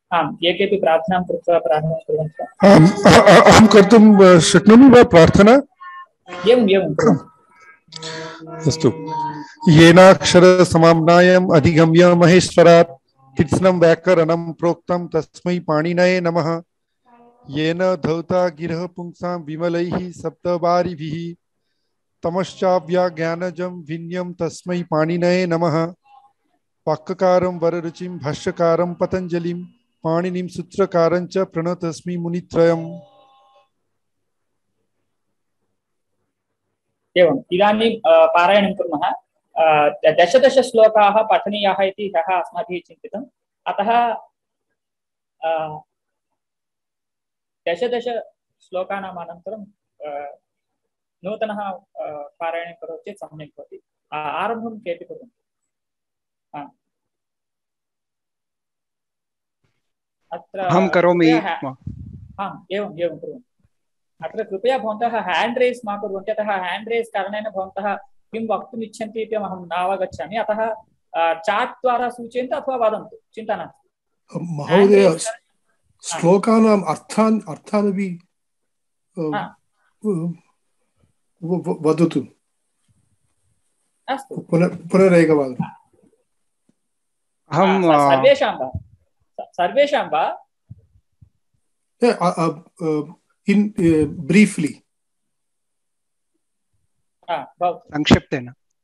आम् एकेपि प्रार्थनां कृत्वा प्रारम्भं कुर्वन्ति वा? अहं कर्तुं शक्नोमि वा प्रार्थना? एवम् एवं कुर्वन्तु। अस्तु। येनाक्षरसमाम्नायम् अधिगम्य महेश्वरात् कृत्स्नं व्याकरणं प्रोक्तं तस्मै पाणिनये नमः। येन धौता गिरः पुंसां विमलैः सप्तवारिभिः तमश्चाव्याज्ञानजं विन्यं तस्मै पाणिनये नमः। वाक्यकारं वररुचिं भाष्यकारं पतञ्जलिं पाणिनिं सूत्रकारं च प्रणतस्मि मुनित्रयम्। एवम् इदानीं पारायणं कुर्मः। दश श्लोकाः पठनीयाः इति ह्यः अस्माभिः चिन्तितम्। अतः दश श्लोकानाम् अनन्तरं नूतनः पारायणं करोति चेत् सम्यक् भवति। आरम्भं केपि कुर्वन्ति? अत्र अहं करोमि। आम् एवम् एवं कुर्वन्तु। अत्र कृपया भवन्तः हैंड रेस् मा कुर्वन्ति। अतः हैंड रेस् कारणेन भवन्तः किं वक्तुम् इच्छन्ति इति अहं न अवगच्छामि। अतः चाट् द्वारा सूचयन्तु अथवा वदन्तु, चिन्ता नास्ति। महोदय श्लोकानाम् अर्थानपि वदतु। अस्तु पुनरेकवारम्। सर्वेषां वा? ब्रीफ्लि संक्षिप्तेन।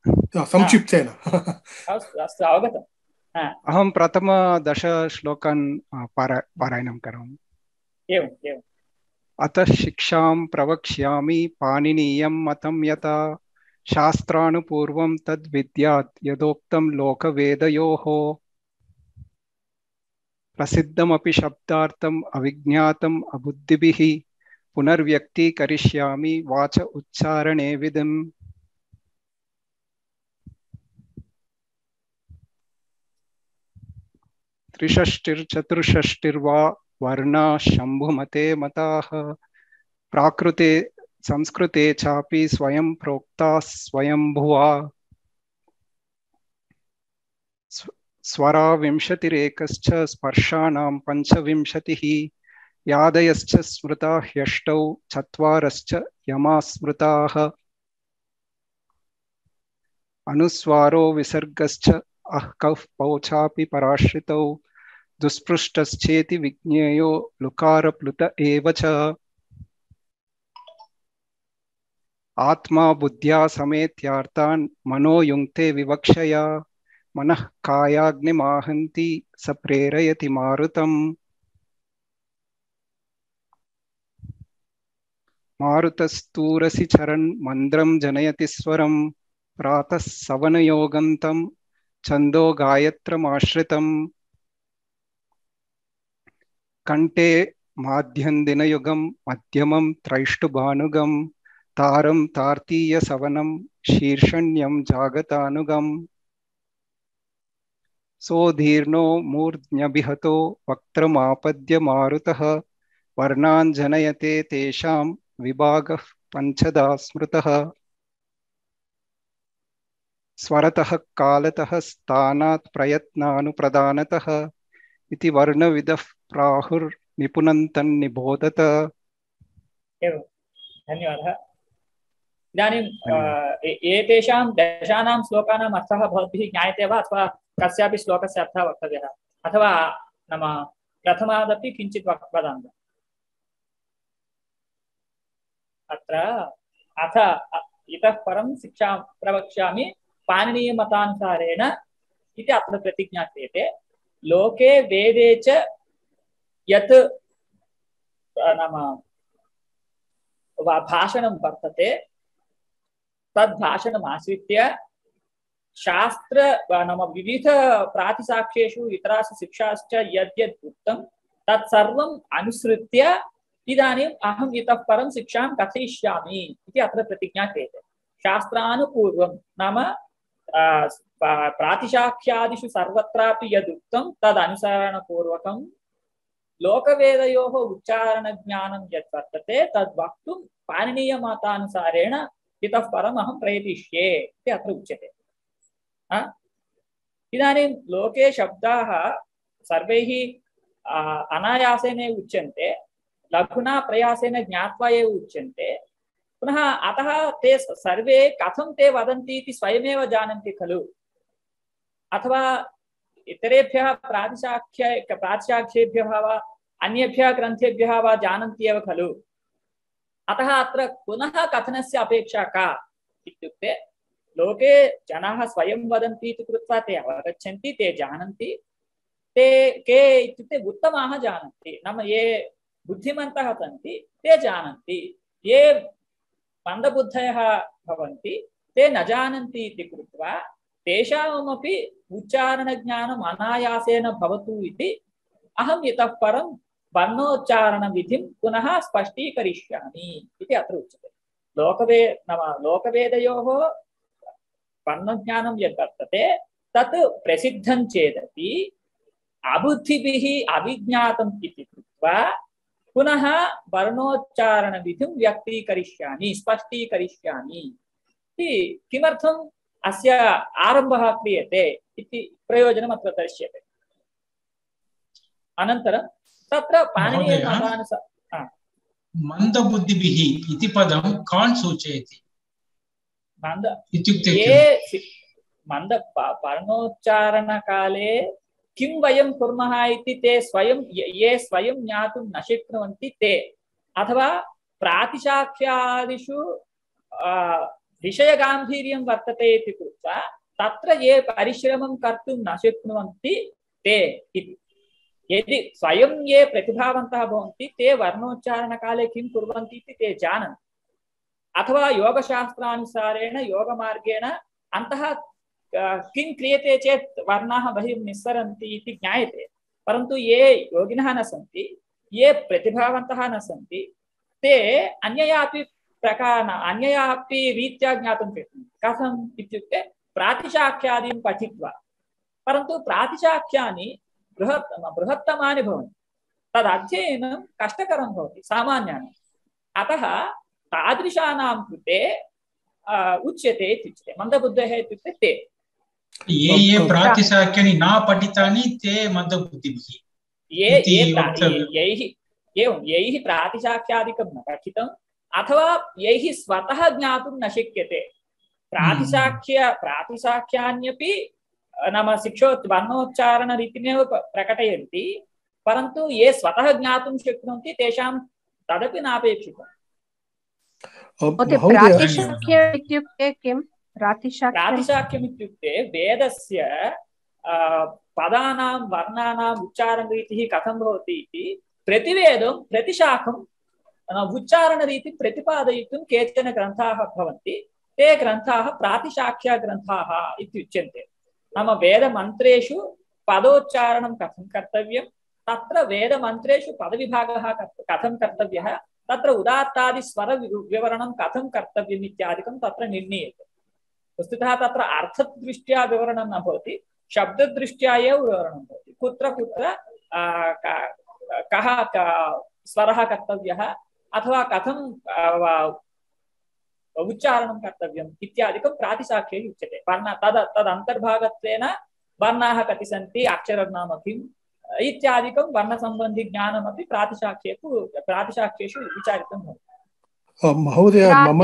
अस्तु अवगतम्। अहं प्रथम 10 श्लोकान् पारायणं करोमि। एवम्। अतः शिक्षां प्रवक्ष्यामि पाणिनीयं मतं यथा शास्त्रानुपूर्वं तद्विद्यात् यदोक्तं लोकवेदयोः प्रसिद्धमपि शब्दार्थम् अविज्ञातम् अबुद्धिभिः पुनर्व्यक्तीकरिष्यामि वाच उच्चारणे विधिम्। त्रिषष्टिर्चतुष्षष्टिर्वा वर्णा शम्भुमते मताः प्राकृते संस्कृते चापि स्वयं प्रोक्ताः स्वयंभुवा स्वरा विंशतिरेकश्च स्पर्शानां पंचविंशतिः यादयश्च स्मृता ह्यष्टौ चत्वारश्च यमा स्मृताः अनुस्वारो विसर्गश्च अः कः पौचापि पराश्रितौ दुष्पृष्टश्चेति विज्ञेयो लुकारप्लुत एव च आत्मा बुद्ध्या समेत्यार्तान् मनो युङ्क्ते विवक्षया मनः कायाग्निमाहन्ति स प्रेरयति मारुतम्। मारुतस्तूरसि चरन् मन्द्रं जनयति स्वरं प्रातः सवनयोगन्तं छन्दो गायत्रमाश्रितम्। कंठे माध्यन्दिनयुगं मध्यमं त्रैष्टुभानुगं तारं तार्तीयसवनं शीर्षण्यं जागतानुगम्। सोधीर्णो मूर्ध्न्यभिहतो वक्त्रमापद्य मारुतः वर्णान् जनयते तेषां विभागः पञ्चधा स्मृतः। स्वरतः कालतः स्थानात् प्रयत्नानुप्रदानतः इति वर्णविदः प्राहुर्निपुणन्तन्निबोधत। एवं धन्यवादः। इदानीं एतेषां दशानां श्लोकानाम् अर्थः भवद्भिः ज्ञायते वा अथवा कस्यापि श्लोकस्य अर्थः वक्तव्यः अथवा नाम प्रथमादपि किञ्चित् वदामि। अत्र अथ इतः परं शिक्षां प्रवक्ष्यामि पाणिनीयमतानुसारेण इति अत्र प्रतिज्ञा क्रियते। लोके वेदे च यत् नाम भाषणं वर्तते तद्भाषणम् आश्रित्य शास्त्र नाम विविध प्रातिसाक्ष्येषु इतरासु शिक्षाश्च यद्यद् उक्तं तत्सर्वम् अनुसृत्य इदानीम् अहम् इतः परं शिक्षां कथयिष्यामि इति अत्र प्रतिज्ञा क्रियते। शास्त्रानुपूर्वं नाम प्रातिशाख्यादिषु सर्वत्रापि यदुक्तं तदनुसरणपूर्वकं लोकवेदयोः उच्चारणज्ञानं यत् वर्तते तद्वक्तुं पाणिनीयमतानुसारेण इतः परम् अहं प्रयतिष्ये इति अत्र उच्यते। इदानीं लोके शब्दाः सर्वैः अनायासेन उच्यन्ते, लघुना प्रयासेन ज्ञात्वा एव उच्यन्ते। पुनः अतः ते सर्वे कथं ते वदन्ति इति स्वयमेव जानन्ति खलु, अथवा इतरेभ्यः प्रातिशाख्येभ्यः वा अन्येभ्यः ग्रन्थेभ्यः वा जानन्ति एव खलु। अतः अत्र पुनः कथनस्य अपेक्षा का इत्युक्ते लोके जनाः स्वयं वदन्ति इति कृत्वा ते अवगच्छन्ति, ते जानन्ति। ते के इत्युक्ते उत्तमाः जानन्ति, नाम ये बुद्धिमन्तः सन्ति ते जानन्ति, ये मन्दबुद्धयः भवन्ति ते न जानन्ति इति कृत्वा तेषामपि उच्चारणज्ञानम् अनायासेन भवतु इति अहम् इतः परं वर्णोच्चारणविधिं पुनः स्पष्टीकरिष्यामि इति अत्र उच्यते। लोकवेदयोः वर्णज्ञानं यद् वर्तते तत् प्रसिद्धं चेदपि अबुद्धिभिः अविज्ञातम् इति कृत्वा पुनः वर्णोच्चारणविधिं व्यक्तीकरिष्यामि, स्पष्टीकरिष्यामि इति किमर्थम् अस्य आरम्भः क्रियते इति प्रयोजनम् अत्र दर्श्यते। अनन्तरं तत्र पाणिनीयमतानुसारं मन्दबुद्धिभिः इति पदं कान् सूचयति इत्युक्ते मन्द वर्णोच्चारणकाले किं वयं कुर्मः इति ते स्वयं ये स्वयं ज्ञातुं न शक्नुवन्ति ते, अथवा प्रातिशाख्यादिषु विषयगाम्भीर्यं वर्तते इति कृत्वा तत्र ये परिश्रमं कर्तुं न शक्नुवन्ति ते इति। यदि स्वयं ये प्रतिभावन्तः भवन्ति ते वर्णोच्चारणकाले किं कुर्वन्ति इति ते जानन्ति, अथवा योगशास्त्रानुसारेण योगमार्गेण अन्तः किं क्रियते चेत् वर्णाः बहिः निस्सरन्ति इति ज्ञायते। परन्तु ये योगिनः न सन्ति, ये प्रतिभावन्तः न सन्ति, ते अन्ययापि रीत्या ज्ञातुं शक्नुवन्ति। कथम् इत्युक्ते प्रातिशाख्यादीन् पठित्वा, परन्तु प्रातिशाख्यानि बृहत्तमानि भवन्ति, तदध्ययनं कष्टकरं भवति सामान्यानाम्। अतः तादृशानां कृते उच्यते इत्युच्यते मन्दबुद्धयः इत्युक्ते ते ये प्रातिशाख्यानि न पठितानि ते मन्दबुद्धिभिः। यैः प्रातिशाख्यादिकं न पठितम् अथवा यैः स्वतः ज्ञातुं न शक्यते। प्रातिशाख्यान्यपि नाम वर्णोच्चारणरीतिमेव प्रकटयन्ति, परन्तु ये स्वतः ज्ञातुं शक्नुवन्ति तेषां तदपि नापेक्षितम्। प्रातिशाख्यम् इत्युक्ते किं? प्रातिशाख्यम् इत्युक्ते वेदस्य पदानां वर्णानाम् उच्चारणरीतिः कथं भवति इति प्रतिवेदं प्रतिशाखम् उच्चारणरीतिं प्रतिपादयितुं केचन ग्रन्थाः भवन्ति। ते ग्रन्थाः प्रातिशाख्यग्रन्थाः इत्युच्यन्ते। नाम वेदमन्त्रेषु पदोच्चारणं कथं कर्तव्यं, तत्र वेदमन्त्रेषु पदविभागः कथं कर्तव्यः, तत्र उदात्तादिस्वरविवरणं कथं कर्तव्यम् इत्यादिकं तत्र निर्णीयते। वस्तुतः तत्र अर्थदृष्ट्या विवरणं न भवति, शब्ददृष्ट्या एव विवरणं भवति। कुत्र कुत्र कः स्वरः कर्तव्यः अथवा कथं उच्चारणं कर्तव्यम् इत्यादिकं प्रातिशाख्ये उच्यते। तदन्तर्भागत्वेन वर्णाः कति सन्ति, अक्षरं नाम किम् इत्यादिकं वर्णसम्बन्धिज्ञानमपि प्रातिशाख्येषु विचारितं भवति। महोदय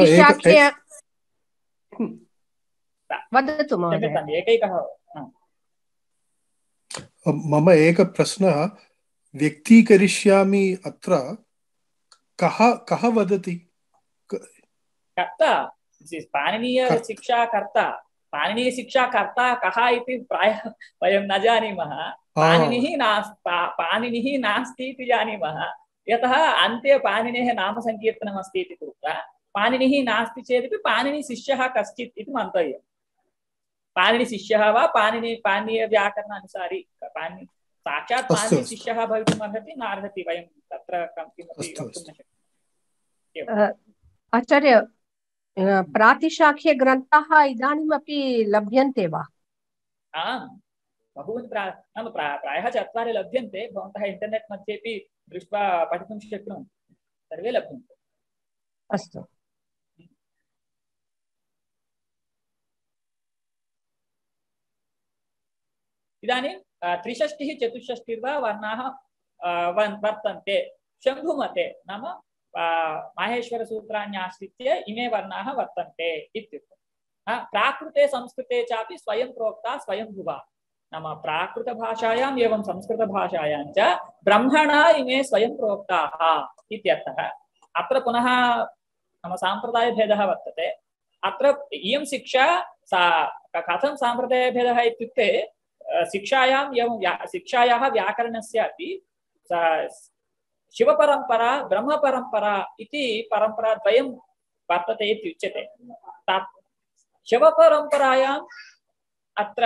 मम एकः प्रश्नः व्यक्तीकरिष्यामि। अत्र कः वदति? कर्ता, पाणिनीयशिक्षाकर्ता। पाणिनीयशिक्षाकर्ता कः इति प्रायः वयं न जानीमः। पाणिनिः नास्ति इति जानीमः, यतः अन्ते पाणिनेः नामसङ्कीर्तनम् अस्ति इति कृत्वा। पाणिनिः नास्ति चेदपि पाणिनिशिष्यः कश्चित् इति मन्तव्यम्। पाणिनिशिष्यः वा पाणिनीयव्याकरणानुसारी साक्षात् पाणिनिशिष्यः भवितुम् अर्हति न अर्हति, वयं तत्र किमपि वक्तुं न शक्नुमः। आचार्य, प्रातिशाख्यग्रन्थाः इदानीमपि लभ्यन्ते वा? आम्, बहूनि नाम प्रायः 4 लभ्यन्ते। भवन्तः इंटर्नेट् मध्येपि दृष्ट्वा पठितुं शक्नुवन्ति, सर्वे लभ्यन्ते। अस्तु। इदानीं 63 चतुष्षष्टिर्वा वर्णाः वर्तन्ते शम्भुमते नाम माहेश्वरसूत्राण्याश्रित्य इमे वर्णाः वर्तन्ते इत्युक्तम्। प्राकृते संस्कृते चापि स्वयं प्रोक्ता स्वयंभुवा नाम प्राकृतभाषायाम् एवं संस्कृतभाषायां च ब्रह्मणा इमे स्वयं प्रोक्ताः इत्यर्थः। अत्र पुनः नाम साम्प्रदायभेदः वर्तते। अत्र इयं शिक्षा कथं साम्प्रदायभेदः इत्युक्ते शिक्षायाम् एवं शिक्षायाः व्याकरणस्य अपि शिवपरम्परा ब्रह्मपरम्परा इति परम्पराद्वयं वर्तते इत्युच्यते। शिवपरम्परायाम् अत्र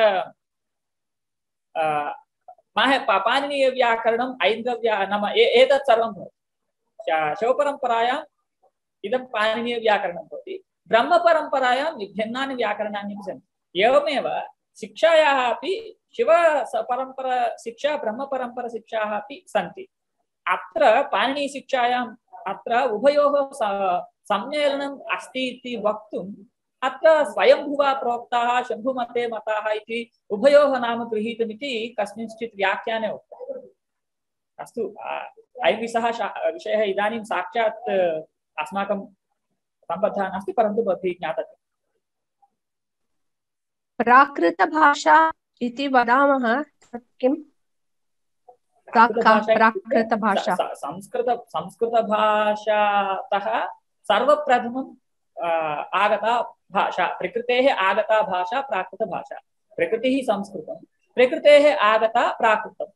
पाणिनीयव्याकरणम् ऐन्द्रव्या नाम एतत् सर्वं भवति। शिवपरम्परायाम् इदं पाणिनीयव्याकरणं भवति। ब्रह्मपरम्परायां भिन्नानि व्याकरणानि सन्ति। एवमेव शिक्षायाः अपि शिवपरम्परा शिक्षा ब्रह्मपरम्परा शिक्षाः अपि सन्ति। अत्र पाणिनीयशिक्षायाम् अत्र उभयोः सम्मेलनम् अस्ति इति वक्तुम् अत्र स्वयंभुवा प्रोक्ताः शम्भुमते मताः इति उभयोः नाम गृहीतमिति कस्मिंश्चित् व्याख्याने उक्तम्। अस्तु, अयं विषयः इदानीं साक्षात् अस्माकं सम्बद्धः नास्ति, परन्तु भवद्भिः ज्ञातव्यम्। प्राकृतभाषा इति वदामः तत् किम्? प्राकृतभाषा संस्कृतभाषातः सर्वप्रथमम् आगता भाषा, प्रकृतेः आगता भाषा प्राकृतभाषा। प्रकृतिः संस्कृतं, प्रकृतेः आगता प्राकृतं,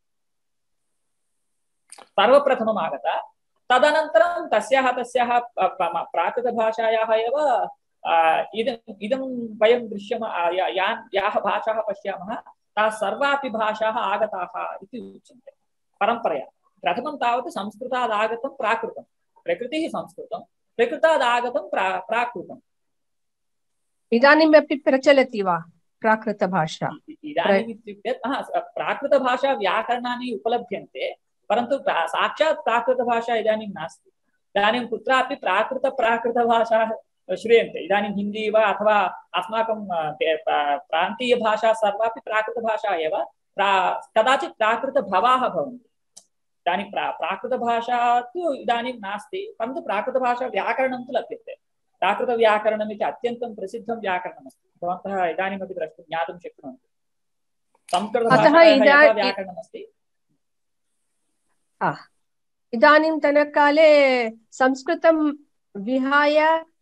सर्वप्रथमम् आगता। तदनन्तरं तस्याः प्राकृतभाषायाः एव इदं वयं याः भाषाः पश्यामः ताः सर्वापि भाषाः आगताः इति उच्यन्ते परम्परया। प्रथमं तावत् संस्कृतादागतं प्राकृतं, प्रकृतिः संस्कृतं, प्रकृतादागतं प्राकृतम्। इदानीमपि प्रचलति वा प्राकृतभाषा? इदानीम् इत्युक्ते प्राकृतभाषा व्याकरणानि उपलभ्यन्ते, परन्तु साक्षात् प्राकृतभाषा इदानीं नास्ति। इदानीं कुत्रापि प्राकृतभाषाः श्रूयन्ते। इदानीं हिन्दी वा अथवा अस्माकं प्रान्तीयभाषा सर्वापि प्राकृतभाषा एव। कदाचित् प्राकृतभवाः भवन्ति। इदानीं प्राकृतभाषा तु इदानीं नास्ति, परन्तु प्राकृतभाषा व्याकरणं तु लभ्यते। प्राकृतव्याकरणम् इति अत्यन्तं प्रसिद्धं व्याकरणमस्ति। भवन्तः इदानीमपि द्रष्टुं ज्ञातुं शक्नुवन्ति। संस्कृतभाषायाः व्याकरणमस्ति। इदानीन्तनकाले संस्कृतं विहाय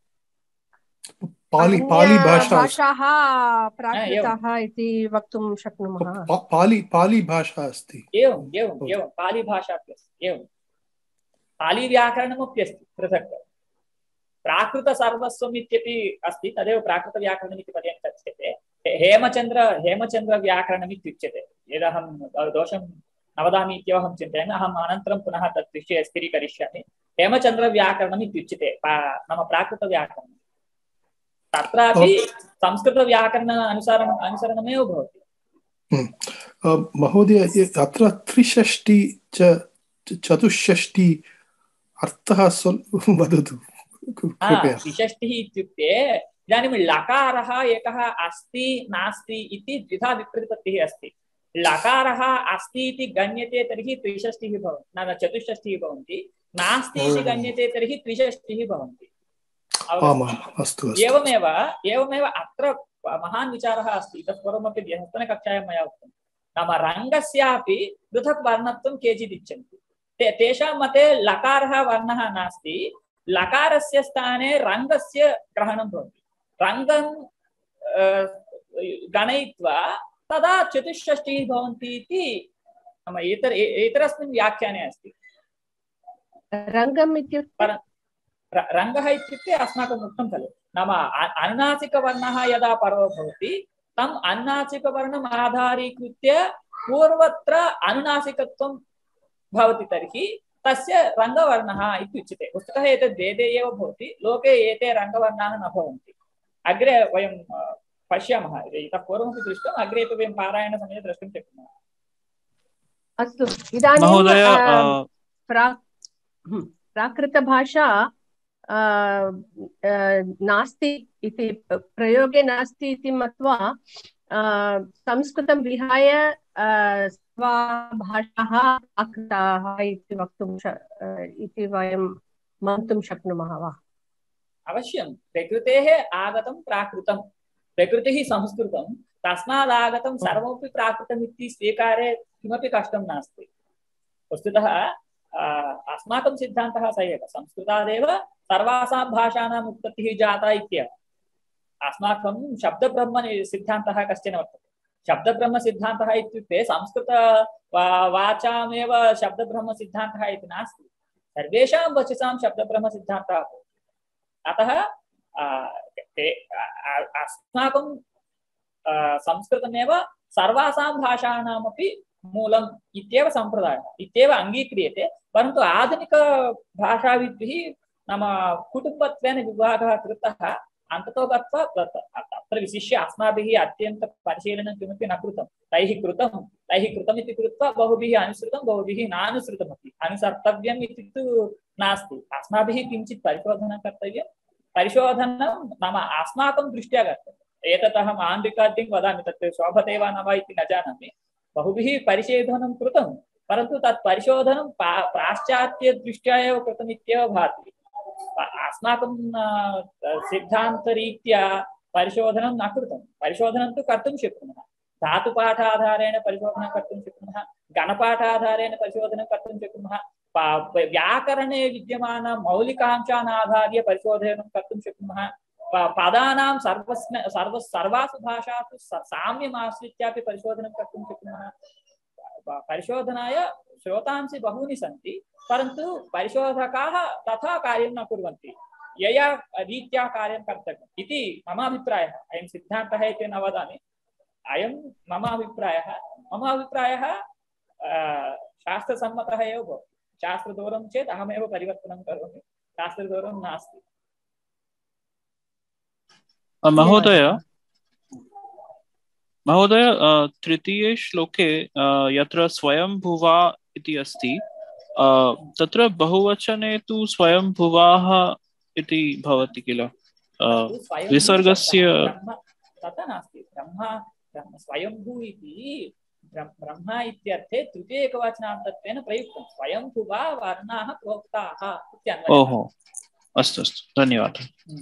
भाषाः प्राकृताः इति वक्तुं शक्नुमः। पाली भाषा अस्ति। एवं पाली भाषा अपि अस्ति। एवं पाली व्याकरणमपि अस्ति पृथक्। प्राकृतसर्वस्वम् इत्यपि अस्ति, तदेव प्राकृतव्याकरणम् इति पदेन कथ्यते। हेमचन्द्रव्याकरणम् इत्युच्यते। यदहं दोषं न वदामि इत्यहं चिन्तयामि, अहम् अनन्तरं पुनः तत् विषये स्थिरीकरिष्यामि। हेमचन्द्रव्याकरणम् इत्युच्यते नाम प्राकृतव्याकरणम्। तत्रापि संस्कृतव्याकरण अनुसरणमेव भवति। महोदय, अत्र 63 चतुष्षष्टि अर्थः वदतु कृपया। 63 इत्युक्ते इदानीं लकारः एकः अस्ति नास्ति इति द्विधा विप्रतिपत्तिः अस्ति। लकारः अस्ति इति गण्यते तर्हि 63 भवति, न 64 भवन्ति। नास्ति इति गण्यते तर्हि 63 भवन्ति। एवमेव अत्र महान् विचारः अस्ति। इतः पूर्वमपि ह्यस्तनकक्षायां मया उक्तं। नाम रङ्गस्यापि पृथक् वर्णत्वं केचित् इच्छन्ति। तेषां मते लकारः वर्णः नास्ति, लकारस्य स्थाने रङ्गस्य ग्रहणं भवति। रङ्गं गणयित्वा तदा 64 भवन्ति इति नाम इतरस्मिन् व्याख्याने अस्ति। रङ्गम् इत्युक्ते रङ्गः इत्युक्ते अस्माकम् उक्तं खलु, नाम अनुनासिकवर्णः यदा परो भवति तम् अनुनासिकवर्णम् आधारीकृत्य पूर्वत्र अनुनासिकत्वं भवति तर्हि तस्य रङ्गवर्णः इत्युच्यते। वस्तुतः एतद् वेदे एव भवति, लोके एते रङ्गवर्णाः न भवन्ति। अग्रे वयं पश्यामः, इतः पूर्वमपि दृष्टम्, अग्रेपि वयं पारायणसमये द्रष्टुं शक्नुमः। अस्तु, इदानीं प्राकृतभाषा नास्ति इति प्रयोगे नास्ति इति मत्वा संस्कृतं विहाय भाषाः आकृताः इति इति वयं मन्तुं शक्नुमः वा? अवश्यं प्रकृतेः आगतं प्राकृतं प्रकृतिः संस्कृतं तस्मादागतं सर्वमपि प्राकृतम् इति स्वीकारे किमपि कष्टं नास्ति। वस्तुतः अस्माकं सिद्धान्तः स एव संस्कृतादेव सर्वासां भाषाणाम् उत्पत्तिः जाता इत्येव। अस्माकं शब्दब्रह्म सिद्धान्तः कश्चन वर्तते। शब्दब्रह्म सिद्धान्तः इत्युक्ते संस्कृत वाचामेव शब्दब्रह्म सिद्धान्तः इति नास्ति, सर्वेषां वचसां शब्दब्रह्म सिद्धान्तः। अतः अस्माकं संस्कृतमेव सर्वासां भाषाणामपि मूलम् इत्येव सम्प्रदायः इत्येव अङ्गीक्रियते। परन्तु आधुनिकभाषाविद्भिः नाम कुटुम्बत्वेन विभागः कृतः अन्ततो गत्वा तत्र विशिष्य अस्माभिः अत्यन्तपरिशीलनं किमपि न कृतं। तैः कृतम् इति कृत्वा बहुभिः अनुसृतं बहुभिः नानुसृतमपि। अनुसर्तव्यम् इति तु नास्ति, अस्माभिः किञ्चित् परिशोधनं कर्तव्यं। परिशोधनं नाम अस्माकं दृष्ट्या कर्तव्यम्। एतत् अहम् आन् रिकार्डिङ्ग् वदामि, तत् शोभते वा न वा इति न जानामि। बहुभिः परिशोधनं कृतं, परन्तु तत् परिशोधनं पाश्चात्यदृष्ट्या एव कृतमित्येव भाति। अस्माकं सिद्धान्तरीत्या परिशोधनं न कृतं। परिशोधनं तु कर्तुं शक्नुमः, धातुपाठाधारेण परिशोधनं कर्तुं शक्नुमः, गणपाठाधारेण परिशोधनं कर्तुं शक्नुमः, व्याकरणे विद्यमान मौलिकांशान् आधार्य परिशोधनं कर्तुं शक्नुमः। पदानां सर्वासु भाषासु साम्यम् आश्रित्यापि परिशोधनं कर्तुं शक्नुमः। परिशोधनाय स्रोतांसि बहूनि सन्ति, परन्तु परिशोधकाः तथा कार्यं न कुर्वन्ति, यया रीत्या कार्यं कर्तव्यम् इति मम अभिप्रायः। अयं सिद्धान्तः इति न वदामि, अयं मम अभिप्रायः। मम अभिप्रायः शास्त्रसम्मतः एव भवति। शास्त्रदूरं चेत् अहमेव परिवर्तनं करोमि, शास्त्रदूरं नास्ति। महोदय तृतीये श्लोके यत्र स्वयंभुवा इति अस्ति, तत्र बहुवचने तु स्वयंभुवाः इति भवति किल? विसर्गस्य तथा नास्ति। स्वयंभू इति ब्रह्म इत्यर्थे तृतीय एकवचनान्तत्वेन प्रयुक्तं। स्वयंभुवा वर्णाः प्रोक्ताः इत्यन्वयः। ओहो, अस्तु अस्तु, धन्यवादः।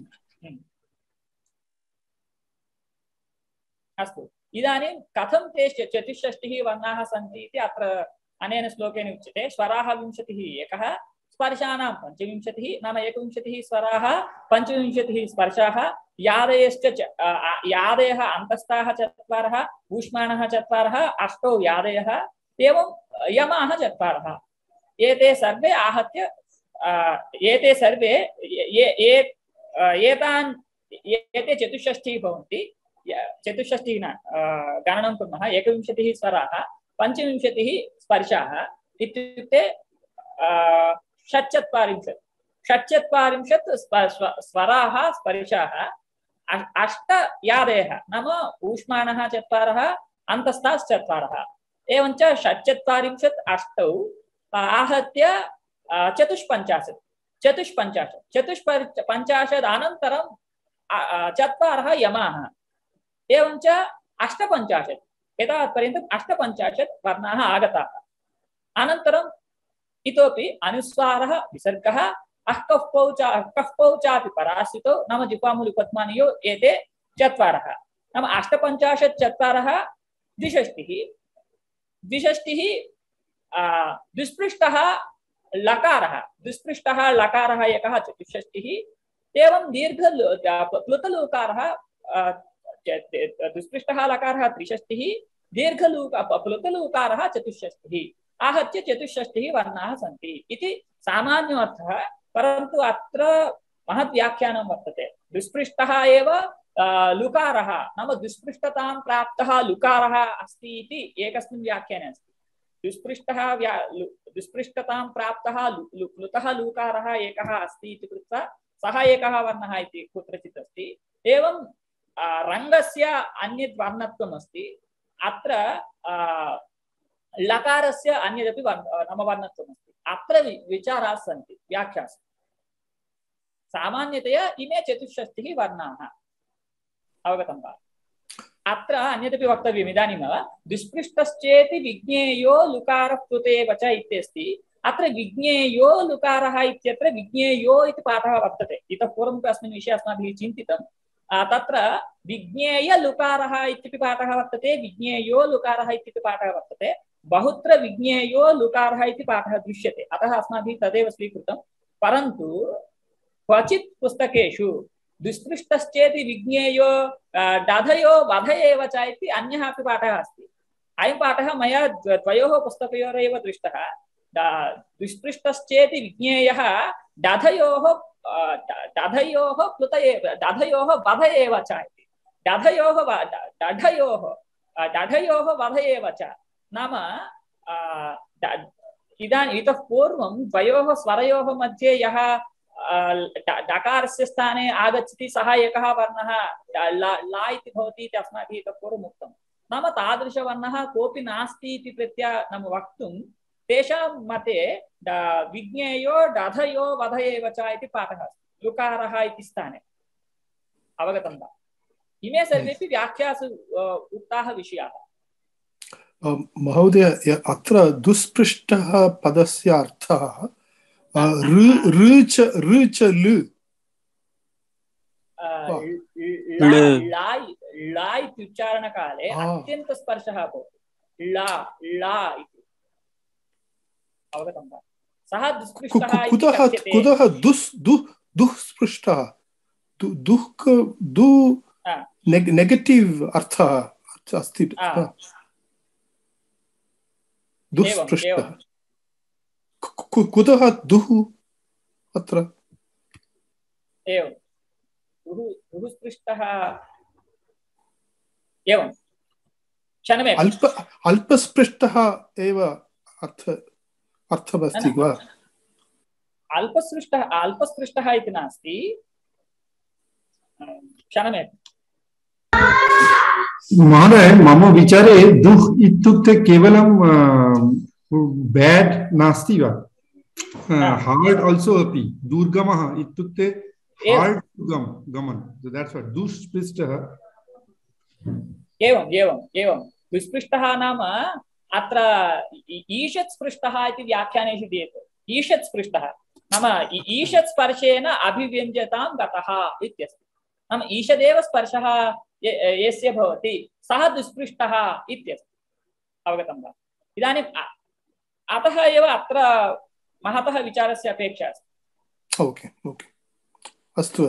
अस्तु, इदानीं कथं ते चतुष्षष्टिः वर्णाः सन्ति इति अत्र अनेन श्लोकेन उच्यते। स्वराः 20 एकः, स्पर्शानां 25, नाम 21 स्वराः 25 स्पर्शाः, यादयः अन्तस्थाः 4, ऊष्माणः 4, 8 यादयः, एवं यमाः 4। एते सर्वे आहत्य एते सर्वे एते चतुष्षष्टिः भवन्ति। चतुष्षष्टिः गणनं कुर्मः। 21 स्वराः 25 स्पर्शाः इत्युक्ते 46 स्वराः स्पर्शाः, 8 यादयः नाम ऊष्माणः 4, अन्तस्थाः 4, एवञ्च 46 8 आहत्य 54 अनन्तरं 4 यमाः, एवञ्च 58 एतावत्पर्यन्तम् 58 वर्णाः आगताः। अनन्तरम् इतोपि अनुस्वारः विसर्गः अह्कः चापि पराश्रितौ नाम जिह्वामूलिपद्मानीयो एते 4 नाम 58 4 द्विषष्टिः दुष्पृष्टः लकारः एकः चतुष्षष्टिः, एवं प्लुतलूकारः दुष्पृष्टः लकारः त्रिषष्टिः, प्लुतलूकारः चतुष्षष्टिः, आहत्य 64 वर्णाः सन्ति इति सामान्योऽर्थः। परन्तु अत्र महद्व्याख्यानं वर्तते। दुष्पृष्टः एव लुकारः नाम दुष्पृष्टतां प्राप्तः लुकारः अस्ति इति एकस्मिन् व्याख्याने अस्ति। दुष्पृष्टतां प्राप्तः प्लुतः लुकारः एकः अस्ति इति कृत्वा सः एकः वर्णः इति कुत्रचित् अस्ति। एवं रङ्गस्य अन्यत् वर्णत्वम् अस्ति। अत्र लकारस्य अन्यदपि नाम वर्णत्वम् अस्ति। अत्र विचाराः सन्ति, व्याख्याः। सामान्यतया इमे 64 वर्णाः। अवगतं वा? अत्र अन्यदपि वक्तव्यम् इदानीमेव दुष्पृष्टश्चेति विज्ञेयो लुकारः कृतेव च इत्यस्ति अत्र विज्ञेयो लुकारः इत्यत्र विज्ञेयो इति पाठः वर्तते इतः पूर्वमपि अस्मिन् विषये अस्माभिः चिन्तितं तत्र विज्ञेय लुकारः इत्यपि पाठः वर्तते विज्ञेयो लुकारः इत्यपि पाठः वर्तते बहुत्र विज्ञेयो लुकारः इति पाठः दृश्यते अतः अस्माभिः तदेव स्वीकृतं परन्तु क्वचित् पुस्तकेषु दुष्पृष्टश्चेति विज्ञेयो दधयो वध एव च इति अन्यः अपि पाठः अस्ति अयं पाठः मया द्वयोः पुस्तकयोरेव दृष्टः दुष्पृष्टश्चेति विज्ञेयः दधयोः प्लुत एव दधयोः वध एव च इति दधयोः वध एव च नाम इदानीम् इतः पूर्वं द्वयोः स्वरयोः मध्ये यः डकारस्य स्थाने आगच्छति सः एकः वर्णः ला इति भवति इति अस्माभिः इतः पूर्वम् उक्तं नाम तादृशवर्णः कोऽपि नास्ति इति कृत्य नाम वक्तुं तेषां मते विज्ञेयो दधयो वध एव च इति पाठः अस्ति लुकारः इति स्थाने अवगतं वा इमे सर्वेपि व्याख्यासु उक्ताः विषयाः महोदय अत्र दुष्पृष्टः पदस्य अर्थः ला इति उच्चारणकाले अत्यन्तस्पर्शः भवति ला इति अवगतं वा सः दुष्पृष्टः कुतः दुःस्पृष्टः नेगेटिव् अर्थः अस्ति दुःस्पृष्टः कुतः दुः अत्र एवं दुःस्पृष्टः एवं क्षणमे अल्पस्पृष्टः एव अर्थमस्ति वा अल्पस्पृष्टः इति नास्ति क्षणमे महोदय मम विचारे दुः इत्युक्ते केवलं बैड नास्ति वा हार्ड आल्सो अपि दुर्गमः इत्युक्ते हार्ड गमन सो दैट्स व्हाट दुष्पृष्टः एवं दुष्पृष्टः नाम अत्र ईषत् स्पृष्टः इति व्याख्यानेषु दीयते ईषत् स्पृष्टः नाम ईषत् स्पर्शेन अभिव्यञ्जतां गतः इत्यस्ति नाम ईषदेव स्पर्शः यस्य भवति सः दुष्पृष्टः इत्यस्ति अवगतं वा इदानीम् अतः एव अत्र महतः विचारस्य अपेक्षा अस्ति ओके अस्तु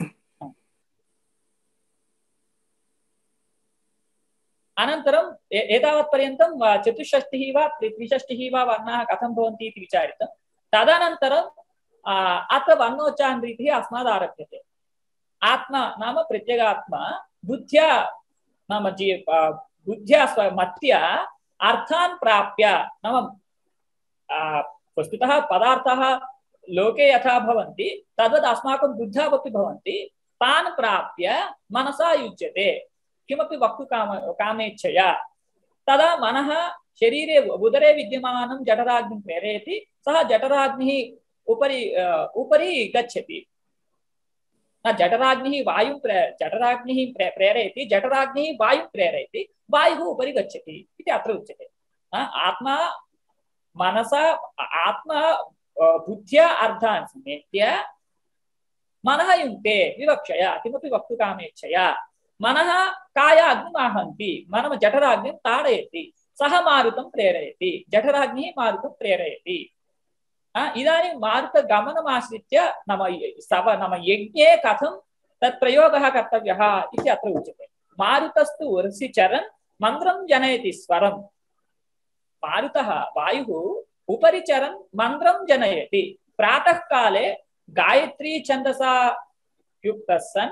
अनन्तरम् एतावत्पर्यन्तं चतुष्षष्टिः वा त्रिषष्टिः वा वर्णाः कथं भवन्ति इति विचारितं तदनन्तरम् अत्र वर्णोच्चारणरीतिः अस्मात् आरभ्यते आत्मा नाम प्रत्यगात्मा बुद्ध्या नाम बुद्ध्या मत्या अर्थान् प्राप्य नाम वस्तुतः पदार्थाः लोके यथा भवन्ति तद्वत् अस्माकं बुद्ध्यावपि भवन्ति तान् प्राप्य मनसा युज्यते किमपि वक्तुं कामेच्छया तदा मनः शरीरे उदरे विद्यमानं जठराग्निं प्रेरयति सः जठराग्निः उपरि गच्छति जठराग्निः प्रेरयति जठराग्निः वायुं प्रेरयति वायुः उपरि गच्छति इति अत्र उच्यते आत्मा मनसा आत्मा बुद्ध्या अर्थान् समेत्य मनः युङ्क्ते विवक्षया किमपि वक्तुकामेच्छया मनः कायाग्निमाहन्ति मनः जठराग्निं ताडयति सः मारुतं प्रेरयति जठराग्निः मारुतं प्रेरयति इदानीं मारुतगमनमाश्रित्य नाम यज्ञे कथं तत् प्रयोगः कर्तव्यः इति अत्र उच्यते मारुतस्तु उर्सि चरन् मन्त्रं जनयति स्वरं मारुतः वायुः उपरि चरन् मन्त्रं जनयति प्रातः काले गायत्री छन्दसा युक्तः सन्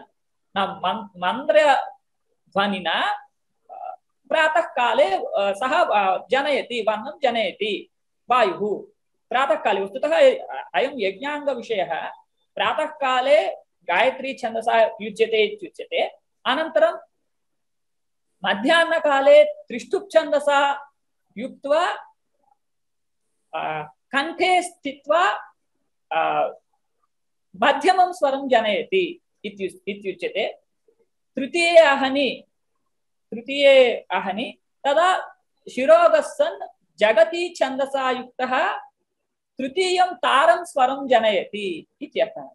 मन्त्रध्वनिना प्रातः काले सः जनयति वर्णं जनयति वायुः प्रातः काले वस्तुतः अयं यज्ञाङ्गविषयः प्रातः काले गायत्री छन्दसा युज्यते इत्युच्यते अनन्तरं मध्याह्नकाले त्रिष्टुप् छन्दसा युक्त्वा कंठे स्थित्वा मध्यमं स्वरं जनयति इत्युच्यते तृतीये तृतीये अहनि तदा शिरोगः सन् जगति छन्दसा युक्तः तृतीयं तारं स्वरं जनयति इत्यर्थः।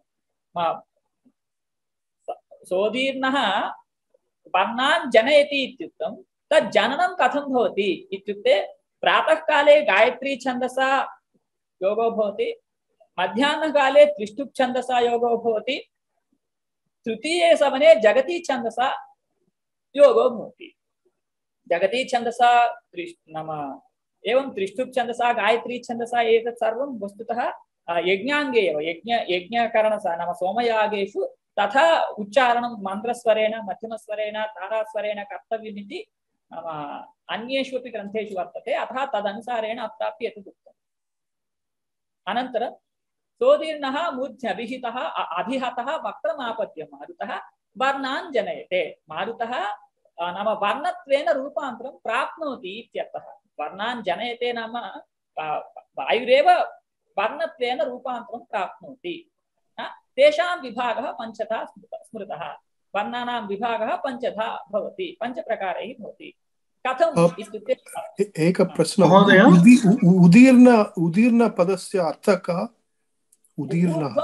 सोदीर्णः वर्णान् जनयति इत्युक्तं तत् जननं कथं भवति इत्युक्ते प्रातःकाले गायत्री छन्दसा योगो भवति, मध्याह्नकाले त्रिष्टुप् छन्दसा योगो भवति, तृतीये समये जगति छन्दसा योगो भवति। जगति छन्दसा नाम एवं त्रिष्टुप् छन्दसा गायत्री छन्दसा एतत् सर्वं वस्तुतः यज्ञाङ्गे एव यज्ञकरण नाम सोमयागेषु तथा उच्चारणं मन्त्रस्वरेण मध्यमस्वरेण तारास्वरेण कर्तव्यमिति अन्येषु अपि ग्रन्थेषु वर्तते। अतः तदनुसारेण अत्रापि एतत् उक्तम्। अनन्तरं सोदीर्णः मूर्ध्न्यभिहितः अभिहतः वक्त्रमापद्य मारुतः वर्णान् जनयते। मारुतः नाम वर्णत्वेन रूपान्तरं प्राप्नोति इत्यर्थः। वर्णान् जनयते नाम वायुरेव वर्णत्वेन रूपान्तरं प्राप्नोति। तेषां विभागः पञ्चधा स्मृतः। वर्णानां विभागः पञ्चधा भवति, पञ्चप्रकारैः भवति। कथम् इत्युक्ते एकः प्रश्नः महोदय, उदीर्ण पदस्य अर्थः कः? उदीर्णः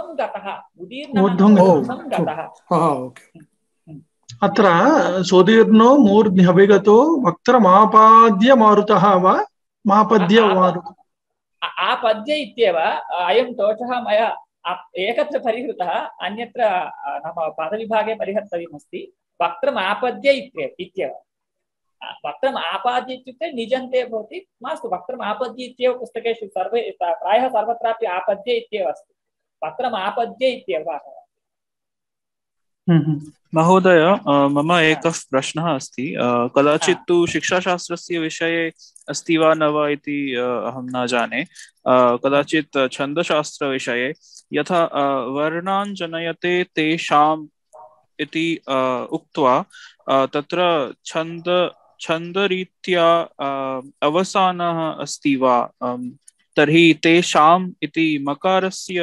अत्र सोदीर्णो मूर्ध्न्यभिगतो वक्त्रमापाद्य मारुतः वा मापद्य मारुतः? आपद्य इत्येव अयं दोषः मया एकत्र परिहृतः, अन्यत्र नाम पदविभागे परिहर्तव्यमस्ति। वक्त्रमापद्य इत्येव। वक्त्रमापाद्य इत्युक्ते निजन्ते भवति, मास्तु वक्त्रमापद्य इत्येव पुस्तकेषु सर्वे प्रायः सर्वत्रापि आपद्य इत्येव अस्ति। वक्त्रमापद्य इत्येव। महोदय, मम एकः प्रश्नः अस्ति। कदाचित् तु शिक्षाशास्त्रस्य विषये अस्ति वा न वा इति अहं न जाने। कदाचित् छन्दशास्त्रविषये यथा वर्णान् जनयते तेषाम् इति उक्त्वा तत्र छन्दरीत्या अवसानः अस्ति वा, तर्हि तेषाम् इति मकारस्य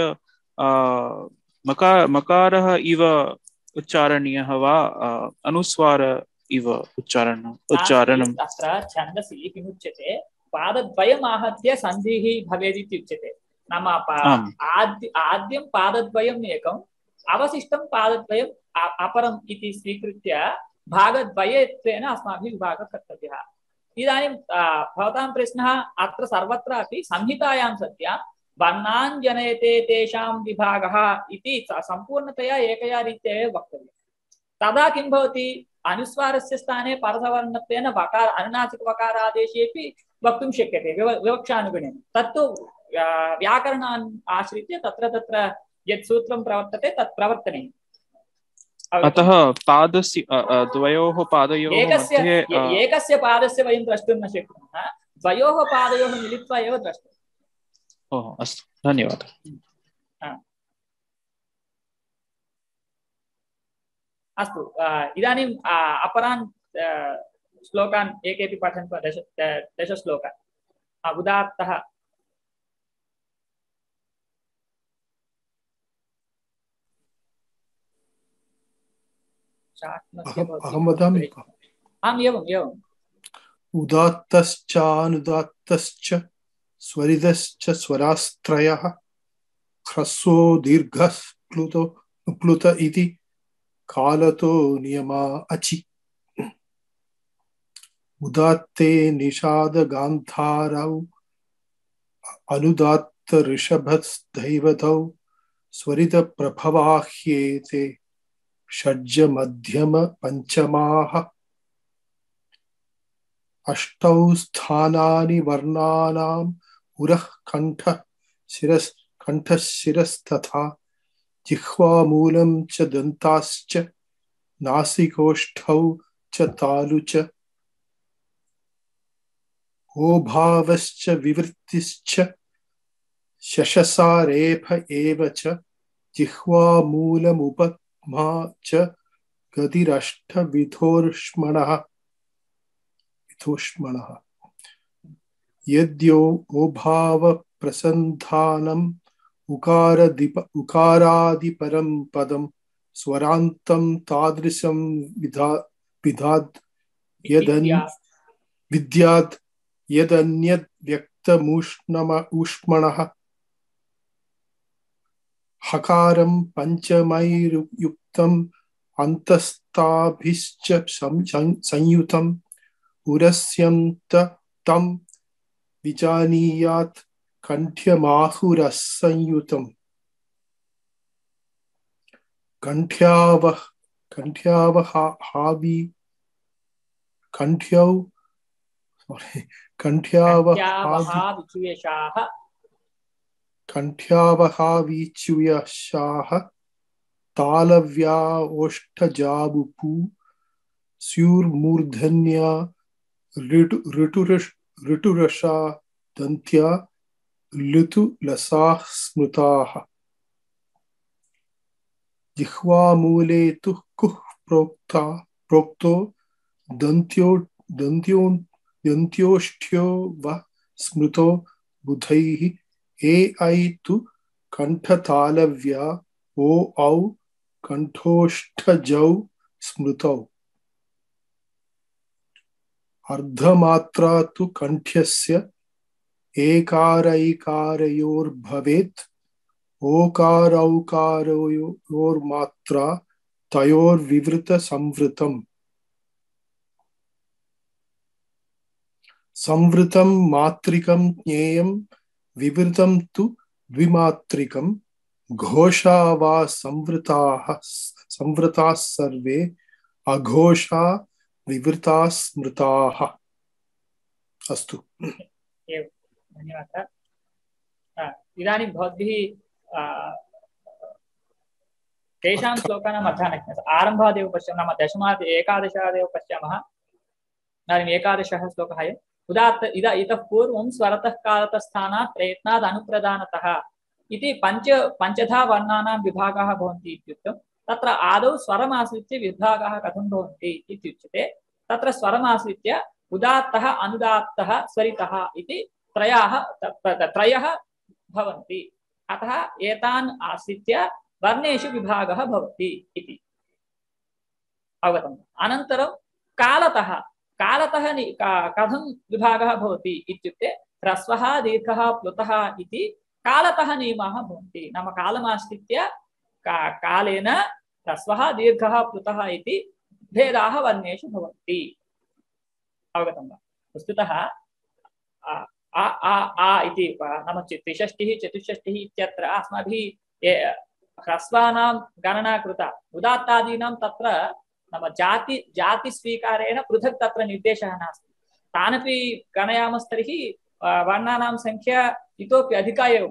मकारः इव उच्चारणीयः वा अनुस्वार इव उच्चारणम्? अत्र छन्दसि किमुच्यते, पादद्वयम् आहत्य सन्धिः भवेत् इति उच्यते। नाम आद्यं पादद्वयम् एकम्, अवशिष्टं पादद्वयम् अपरम् इति स्वीकृत्य भागद्वयत्वेन अस्माभिः विभागः कर्तव्यः। इदानीं भवतां प्रश्नः अत्र सर्वत्रापि संहितायां सत्या वर्णान् जनयते तेषां विभागः इति सम्पूर्णतया एकया रीत्या एव वक्तव्यं। तदा किं भवति, अनुस्वारस्य स्थाने परसवर्णत्वेन वकार अनुनासिकवकारादेशेपि वक्तुं शक्यते विवक्षानुगुणेन। तत्तु व्याकरणान् आश्रित्य तत्र तत्र यत् सूत्रं प्रवर्तते तत् प्रवर्तनीयम्। अतः पादस्य द्वयोः पादयोः मध्ये एकस्य पादस्य वयं द्रष्टुं न शक्नुमः, द्वयोः पादयोः मिलित्वा एव द्रष्टुम्। ओह, अस्तु, धन्यवादः। अस्तु, इदानीम् अपरान् श्लोकान् एकेपि पठन्तु। दशश्लोकान् उदात्तः। अहं वदामि। आम्, एवम्। उदात्तश्चानुदात्तश्च स्वरितश्च स्वरास्त्रयः ह्रस्वो दीर्घः प्लुत इति कालतो नियमा अचि। उदात्ते निषादगान्धारौ अनुदात्त ऋषभदैवतौ स्वरितप्रभवाह्येते षड्ज मध्यम पंचमाः। अष्टौ स्थानानि वर्णानाम् उरः कंठः शिरस्तथा जिह्वामूलं च दन्ताश्च नासिकोष्ठौ च तालु च ओभावश्च विवृत्तिश्च शशसा रेफ एव च जिह्वामूलमुपमा च गतिरष्टविधोष्मणः। यद्यो ओभाव प्रसन्धानम् उकारादिपरं पदं स्वरान्तं तादृशं विधाद् विद्यात् यदन्यद् व्यक्तमूष्मणः हकारं पञ्चमैर्युक्तम् अन्तस्ताभिश्च संयुतम् उरस्यन्त तं विजानीयात् कण्ठ्यमाहुरसंयुतम् कण्ठ्यावहावीच्युयशाः तालव्याओष्ठजाबुपू स्युर्मूर्धन्या ऋटुरषा दन्त्या लुतुलसाः स्मृताः जिह्वामूले तु कुः प्रोक्तो दन्त्योष्ठ्यो व स्मृतो बुधैः ऐ तु कण्ठतालव्या ओ औ कण्ठोष्ठजौ स्मृतौ अर्धमात्रा तु कण्ठ्यस्य एकारैकारयोर्भवेत् ओकारौकारयोर्मात्रा तयोर्विवृतसंवृतम् संवृतं मात्रिकं ज्ञेयं विवृतं तु द्विमात्रिकं घोषा वा संवृताः सर्वे अघोषा विवृताः स्मृताः। अस्तु धन्यवादः। इदानीं भवद्भिः तेषां श्लोकानाम् अर्थः न ज्ञातः। आरम्भादेव पश्यामः, नाम दशमात् एकादशादेव पश्यामः। इदानीम् एकादशः श्लोकः अयम्। उदात्त इतः पूर्वं स्वरतः कालतः स्थानात् प्रयत्नात् अनुप्रदानतः इति पञ्चधा वर्णानां विभागाः भवन्ति इत्युक्तं। तत्र आदौ स्वरमाश्रित्य विभागाः कथं भवन्ति इत्युच्यते। तत्र स्वरमाश्रित्य उदात्तः अनुदात्तः स्वरितः इति त्रयः भवन्ति। अतः एतान् आश्रित्य वर्णेषु विभागः भवति इति अवगतम्। अनन्तरं कालतः कथं विभागः भवति इत्युक्ते ह्रस्वः दीर्घः प्लुतः इति कालतः नियमाः भवन्ति। नाम कालमाश्रित्य कालेन ह्रस्वः दीर्घः प्लुतः इति भेदाः वर्णेषु भवन्ति। अवगतं वा? वस्तुतः आ इति नाम त्रिषष्टिः चतुष्षष्टिः इत्यत्र अस्माभिः ह्रस्वानां गणना कृता। उदात्तादीनां तत्र नाम जातिस्वीकारेण पृथक् तत्र निर्देशः नास्ति। तानपि गणयामस्तर्हि वर्णानां संख्या इतोपि अधिका एव।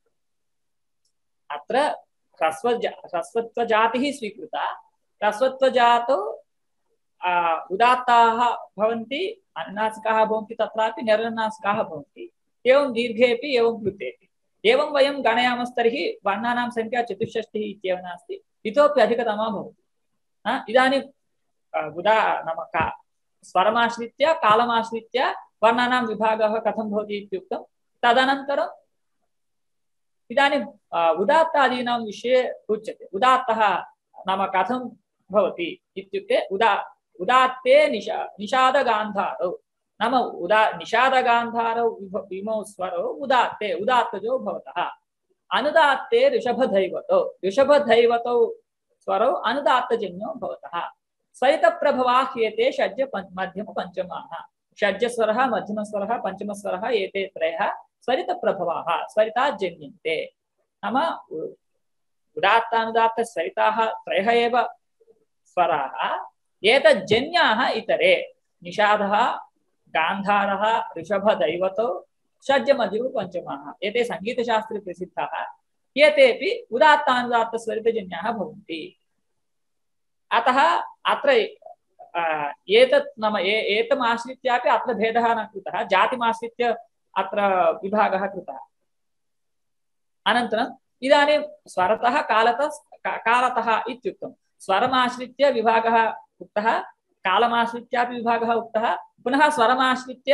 अत्र ह्रस्वत्वजातिः स्वीकृता। ह्रस्वत्वजातौ उदात्ताः भवन्ति, अनुनासिकाः भवन्ति, तत्रापि निरनुनासिकाः भवन्ति। एवं दीर्घेपि एवं प्लुतेपि। एवं वयं गणयामस्तर्हि वर्णानां संख्या चतुष्षष्टिः इत्येव नास्ति, इतोपि अधिकतमा भवति। इदानीं नाम स्वरमाश्रित्य कालमाश्रित्य वर्णानां विभागः कथं भवति इत्युक्तं। तदनन्तरम् इदानीम् उदात्तादीनां विषये उच्यते। उदात्तः नाम कथं भवति इत्युक्ते उदात्ते निषादगान्धारौ नाम निषादगान्धारौ इमौ स्वरौ उदात्तजौ भवतः। अनुदात्ते ऋषभधैवतौ स्वरौ अनुदात्तजन्यो भवतः। स्वरितप्रभवाः एते षड्ज मध्यमपञ्चमाः। षड्जस्वरः मध्यमस्वरः पञ्चमस्वरः एते त्रयः स्वरितप्रभवाः स्वरितात् जन्यन्ते। नाम उदात्तानुदात्त स्वरिताः त्रयः एव स्वराः। एतज्जन्याः इतरे निषादः गान्धारः ऋषभदैवतौ षड्जमध्यमपञ्चमाः एते सङ्गीतशास्त्रे प्रसिद्धाः। एतेपि उदात्तानुदात्तस्वरितजन्याः भवन्ति। अतः अत्र एतत् नाम एतम् आश्रित्यापि अत्र भेदः न कृतः, जातिमाश्रित्य अत्र विभागः कृतः। अनन्तरम् इदानीं स्वरतः कालतः इत्युक्तं। स्वरमाश्रित्य विभागः उक्तः, कालमाश्रित्यापि विभागः उक्तः। पुनः स्वरमाश्रित्य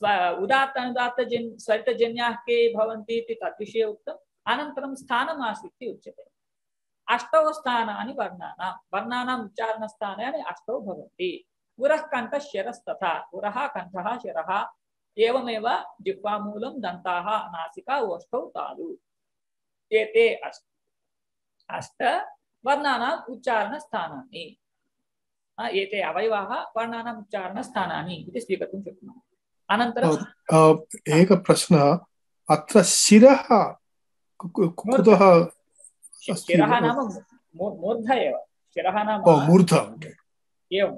स्वरितजन्याः के भवन्ति इति तद्विषये उक्तम्। अनन्तरं स्थानमाश्रित्य उच्यते। अष्टौ स्थानानि वर्णानां उच्चारणस्थानानि अष्टौ भवन्ति। पुरः कण्ठः शिरस्तथा पुरः कण्ठः शिरः एवमेव जिह्वामूलं दन्ताः नासिका ओष्ठौ तालु एते अष्ट वर्णानाम् उच्चारणस्थानानि एते अवयवाः वर्णानाम् उच्चारणस्थानानि इति स्वीकर्तुं शक्नुमः। अनन्तरं एकः प्रश्नः अत्र शिरः कुतः शिरः नाम मूर्ध एव शिरः नाम मूर्ध एवम्।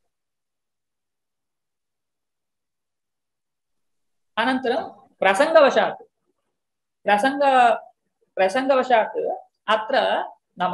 अनन्तरं प्रसङ्गवशात् अत्र नाम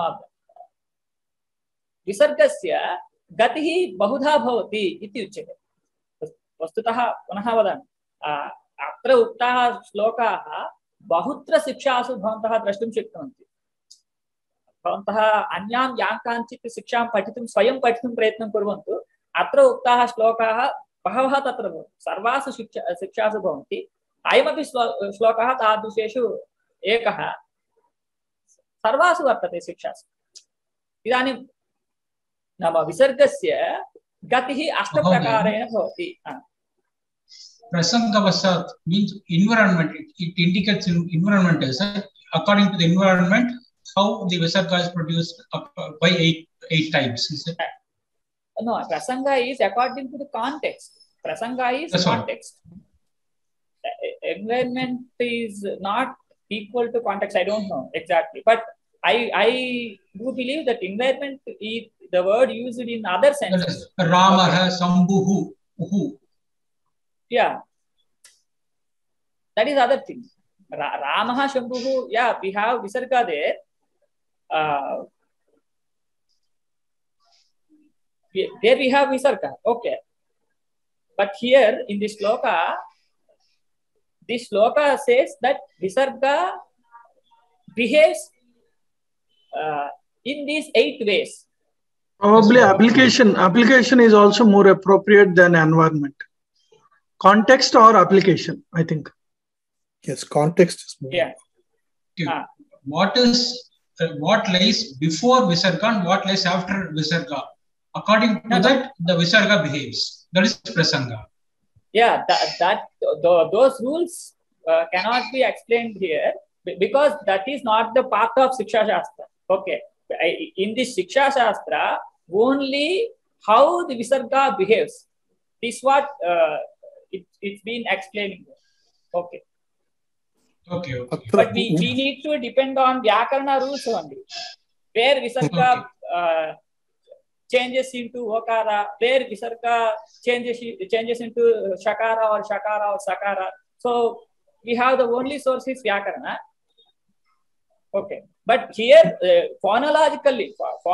विसर्गस्य गतिः बहुधा भवति इति उच्यते। वस्तुतः पुनः वदामि अत्र उक्ताः श्लोकाः बहुत्र शिक्षासु भवन्तः द्रष्टुं शक्नुवन्ति। भवन्तः अन्यां यां काञ्चित् शिक्षां पठितुं स्वयं पठितुं प्रयत्नं कुर्वन्तु। अत्र उक्ताः श्लोकाः बहवः तत्र सर्वासु शिक्षासु भवन्ति। अयमपि श्लोकः तादृशेषु एकः सर्वासु वर्तते शिक्षासु। इदानीं नाम विसर्गस्य गतिः अष्टप्रकारेण भवति। Prasangavasat means environment. It indicates environment. According to the environment, how the visarga is produced by eight types. Is it? No, prasanga is according to the context. Prasanga is context. Environment is not equal to context. I don't know exactly, but I do believe that environment is the word used in other senses. Ramaha Sambuhu. Yeah, that is other thing. Ramaha Shambhuhu. Yeah, we have visarga there. There we have visarga. Okay, but here in this shloka says that visarga behaves in these 8 ways. Probably application is also more appropriate than environment. Context or application, I think. Yes, context is more. Yeah. What lies before visarga and what lies after visarga? According to that, the visarga behaves. That is prasanga. Yeah, those rules cannot be explained here because that is not the part of Shiksha Shastra. Okay, in this Shiksha Shastra, only how the visarga behaves is what it's been explaining. Okay. Okay. But we need to depend on Vyakarana rules only, where visarga changes into okara, where visarga changes into shakara or sakara. So we have the only source is Vyakarana. Okay, but here phonologically,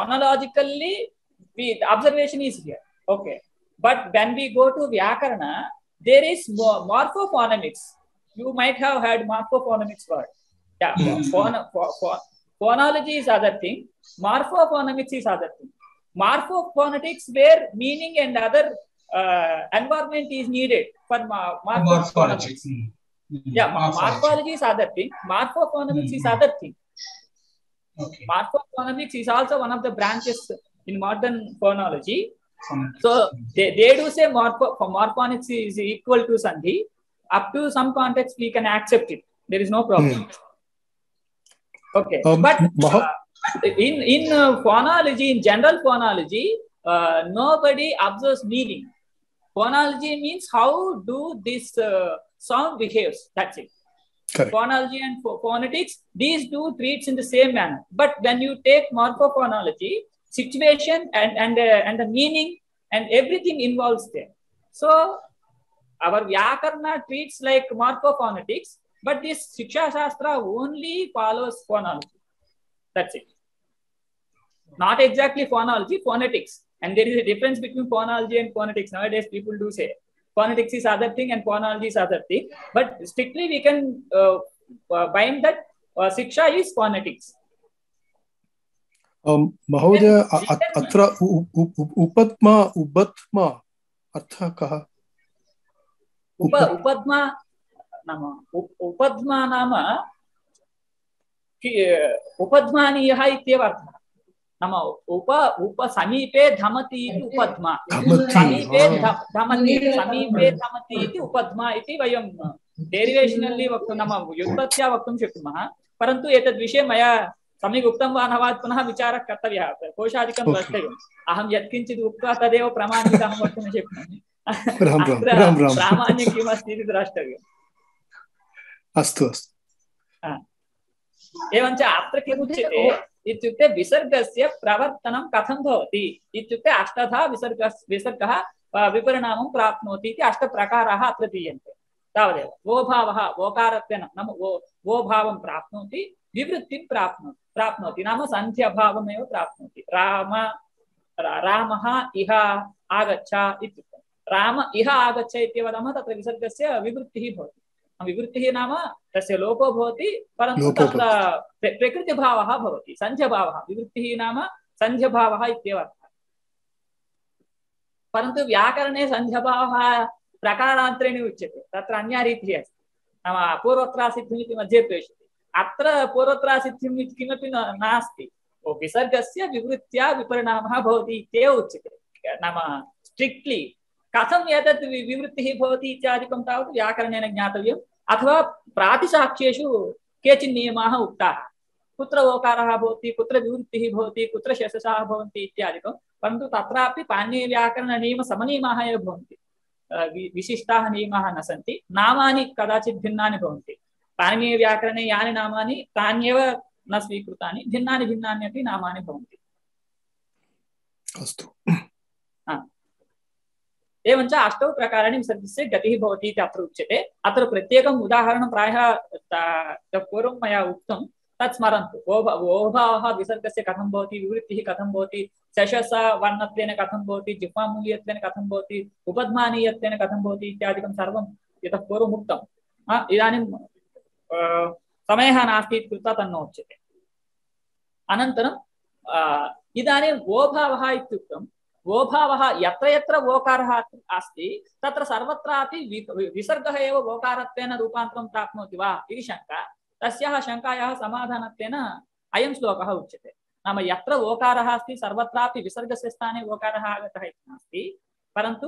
the observation is here. Okay, but when we go to Vyakarana, there is morphophonemics. You might have heard morphophonemics word. Yeah, phonology is other thing. Morphophonemics is other thing. Morphophonetics where meaning and other environment is needed for morphology. Yeah, morphology is other thing. Morphophonemics is other thing. Okay. Morphophonemics is also one of the branches in modern phonology. So they do say morphonics is equal to sandhi. Up to some context we can accept it. There is no problem. Okay, but in phonology, in general phonology, nobody observes meaning. Phonology means how do this sound behaves. That's it. Correct. Phonology and phonetics, these two treats in the same manner. But when you take morphophonology, situation and the meaning and everything involves there. So our Vyakarana treats like morphophonetics, but this Shiksha Shastra only follows phonology. That's it. Not exactly phonology, phonetics. And there is a difference between phonology and phonetics. Nowadays, people do say phonetics is other thing and phonology is other thing. But strictly, we can bind that Shiksha is phonetics. Mahodaya, atra upatma artha kaha? Upadma nama upadmaniyah ityeva artha. नाम उप उप समीपे धमति इति उपध्मा धमति, समीपे हाँ। धमति समीपे धमति इति उपध्मा इति वयं डेरिवेशनली वक्तुं नाम व्युत्पत्त्या वक्तुं शक्नुमः परन्तु एतद् विषये मया सम्यक् उक्तं वा न वा पुनः विचारः कर्तव्यः कोशादिकं द्रष्टव्यम् अहं यत्किञ्चित् उक्त्वा तदेव प्रमाणिकं अहं वक्तुं न शक्नोमि अत्र प्रामाण्यं किमस्ति इति द्रष्टव्यम् अस्तु अस्तु एवञ्च अत्र किमुच्यते इत्युक्ते विसर्गस्य प्रवर्तनं कथं भवति इत्युक्ते अष्टधा विसर्गः विपरिणामं प्राप्नोति इति अष्टप्रकाराः अत्र दीयन्ते तावदेव वो भावः वोकारत्वेन नाम वो भावं प्राप्नोति विवृत्तिं प्राप्नोति नाम सन्ध्यभावमेव प्राप्नोति रामः इह आगच्छ इत्युक्तं राम इह आगच्छ इति वदामः तत्र विसर्गस्य विवृत्तिः भवति विवृत्तिः नाम तस्य लोपो भवति परन्तु तत्र प्रकृतिभावः भवति सन्ध्यभावः विवृत्तिः नाम सन्ध्यभावः इत्येव अर्थः परन्तु व्याकरणे सन्ध्यभावः प्रकारान्तरेण उच्यते तत्र अन्या रीतिः अस्ति नाम पूर्वत्रासिद्धिम् इति मध्ये प्रेष्यते अत्र पूर्वत्रासिद्धिम् इति किमपि नास्ति विसर्गस्य विवृत्त्या विपरिणामः भवति इत्येव उच्यते नाम स्ट्रिक्ट्लि कथम् एतत् विवृत्तिः भवति इत्यादिकं तावत् व्याकरणेन ज्ञातव्यम् अथवा प्रातिसाक्ष्येषु केचित् नियमाः उक्ताः कुत्र ओकारः भवति कुत्र विवृत्तिः भवति कुत्र शेषशाः भवन्ति इत्यादिकं परन्तु तत्रापि पाणिनीयव्याकरणनियमसमनियमाः एव भवन्ति विशिष्टाः नियमाः न सन्ति नामानि कदाचित् भिन्नानि भवन्ति पाणिनीयव्याकरणे यानि नामानि तान्येव न स्वीकृतानि भिन्नानि भिन्नान्यपि नामानि भवन्ति अस्तु एवञ्च अष्टौ प्रकाराणि विसर्गस्य गतिः भवति इति अत्र उच्यते अत्र प्रत्येकम् उदाहरणं प्रायः पूर्वं मया उक्तं तत् स्मरन्तु वो भावः विसर्गस्य कथं भवति विवृत्तिः कथं भवति शशस वर्णत्वेन कथं भवति जिह्वामूलीयत्वेन कथं भवति उपध्मानीयत्वेन कथं भवति इत्यादिकं सर्वं यतः पूर्वम् उक्तम् इदानीं समयः नास्ति इति कृत्वा तन्नोच्यते अनन्तरं इदानीं वो भावः इत्युक्तं वो भावः यत्र यत्र वोकारः अस्ति तत्र सर्वत्रापि विसर्गः एव वोकारत्वेन रूपान्तरं प्राप्नोति वा इति शङ्का तस्याः शङ्कायाः समाधानत्वेन अयं श्लोकः उच्यते नाम यत्र वोकारः अस्ति सर्वत्रापि विसर्गस्य स्थाने वोकारः आगतः इति नास्ति परन्तु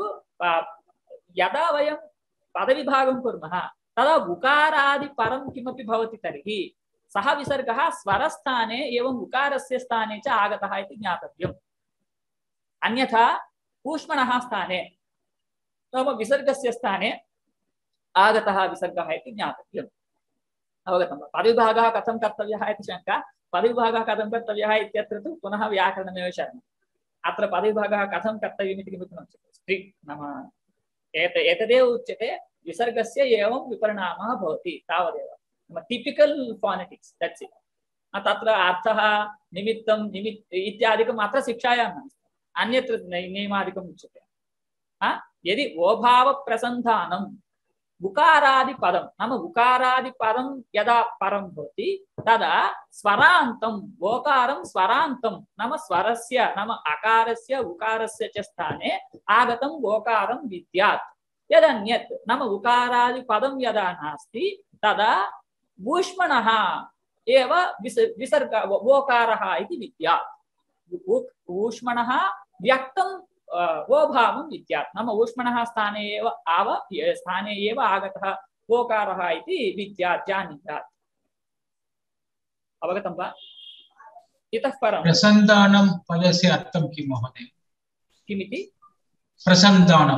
यदा वयं पदविभागं कुर्मः तदा उकारादिपरं किमपि भवति तर्हि सः विसर्गः स्वरस्थाने एवं उकारस्य स्थाने च आगतः इति ज्ञातव्यम् अन्यथा ऊष्मणः स्थाने नाम विसर्गस्य स्थाने आगतः विसर्गः इति ज्ञातव्यम् अवगतं वा पदविभागः कथं कर्तव्यः इति शङ्का पदविभागः कथं कर्तव्यः इत्यत्र तु पुनः व्याकरणमेव शरणम् अत्र पदविभागः कथं कर्तव्यम् इति किमपि नोच्यते स्ट्रिक्ट् नाम एतदेव उच्यते विसर्गस्य एवं विपरिणामः भवति तावदेव नाम टिपिकल् फोनेटिक्स् दट्स् इट् तत्र अर्थः निमित्तं इत्यादिकम् अत्र शिक्षायां नास्ति अन्यत्र नियमादिकम् उच्यते यदि ओभावप्रसन्धानं उकारादिपदं नाम उकारादिपदं यदा परं भवति तदा स्वरान्तं ओकारं स्वरान्तं नाम स्वरस्य नाम अकारस्य उकारस्य च स्थाने आगतं ओकारं विद्यात् यदन्यत् नाम उकारादिपदं यदा नास्ति तदा ऊष्मणः एव विसर्ग ओकारः इति विद्यात् ऊष्मणः व्यक्तं वो भावं विद्यात् नाम ऊष्मणः स्थाने एव आगतः ओकारः इति विद्यात् जानीयात् अवगतं वा इतः परं प्रसन्धानं पदस्य अर्थं किं महोदय किमिति प्रसन्धानं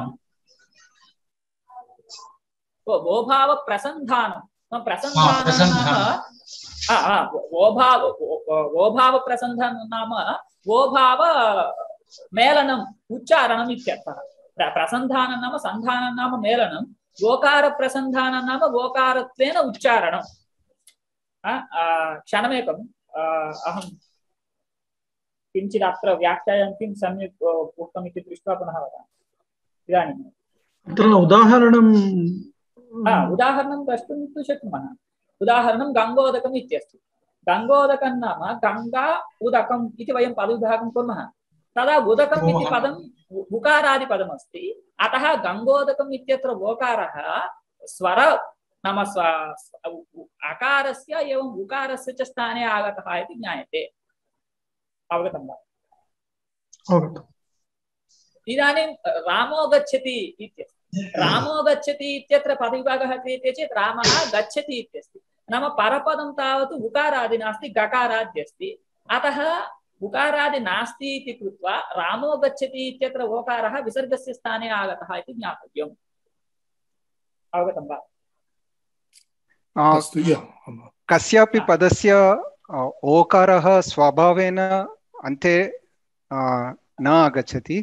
वो भाव प्रसन्धानं प्रसन्धानं वो भाव प्रसन्धानं नाम वो भाव मेलनम् उच्चारणम् इत्यर्थः प्रसन्धानं नाम सन्धानं नाम मेलनं वोकार प्रसन्धानं नाम वोकारत्वेन उच्चारणं क्षणमेकम् अहं किञ्चित् अत्र व्याख्यायां किं सम्यक् उक्तम् इति दृष्ट्वा पुनः वदामि इदानीम् अत्र उदाहरणं द्रष्टुं तु शक्नुमः उदाहरणं गङ्गोदकम् इत्यस्ति गङ्गोदकं नाम गङ्गा उदकम् इति वयं पदविभागं कुर्मः तदा उदकम् इति पदम् उकारादिपदम् अस्ति अतः गङ्गोदकम् इत्यत्र ओकारः स्वर नाम अकारस्य एवं उकारस्य च स्थाने आगतः इति ज्ञायते अवगतं वा इदानीं रामो गच्छति इत्यस्ति। रामो गच्छति इत्यत्र पदविभागः क्रियते चेत् रामः गच्छति इत्यस्ति। नाम परपदं तावत् उकारादि नास्ति, गकारादि अस्ति। अतः उकारादि नास्ति इति कृत्वा रामो गच्छति इत्यत्र ओकारः विसर्गस्य स्थाने आगतः इति ज्ञातव्यम्। अवगतं वा? कस्यापि पदस्य ओकारः स्वभावेन अन्ते न आगच्छति।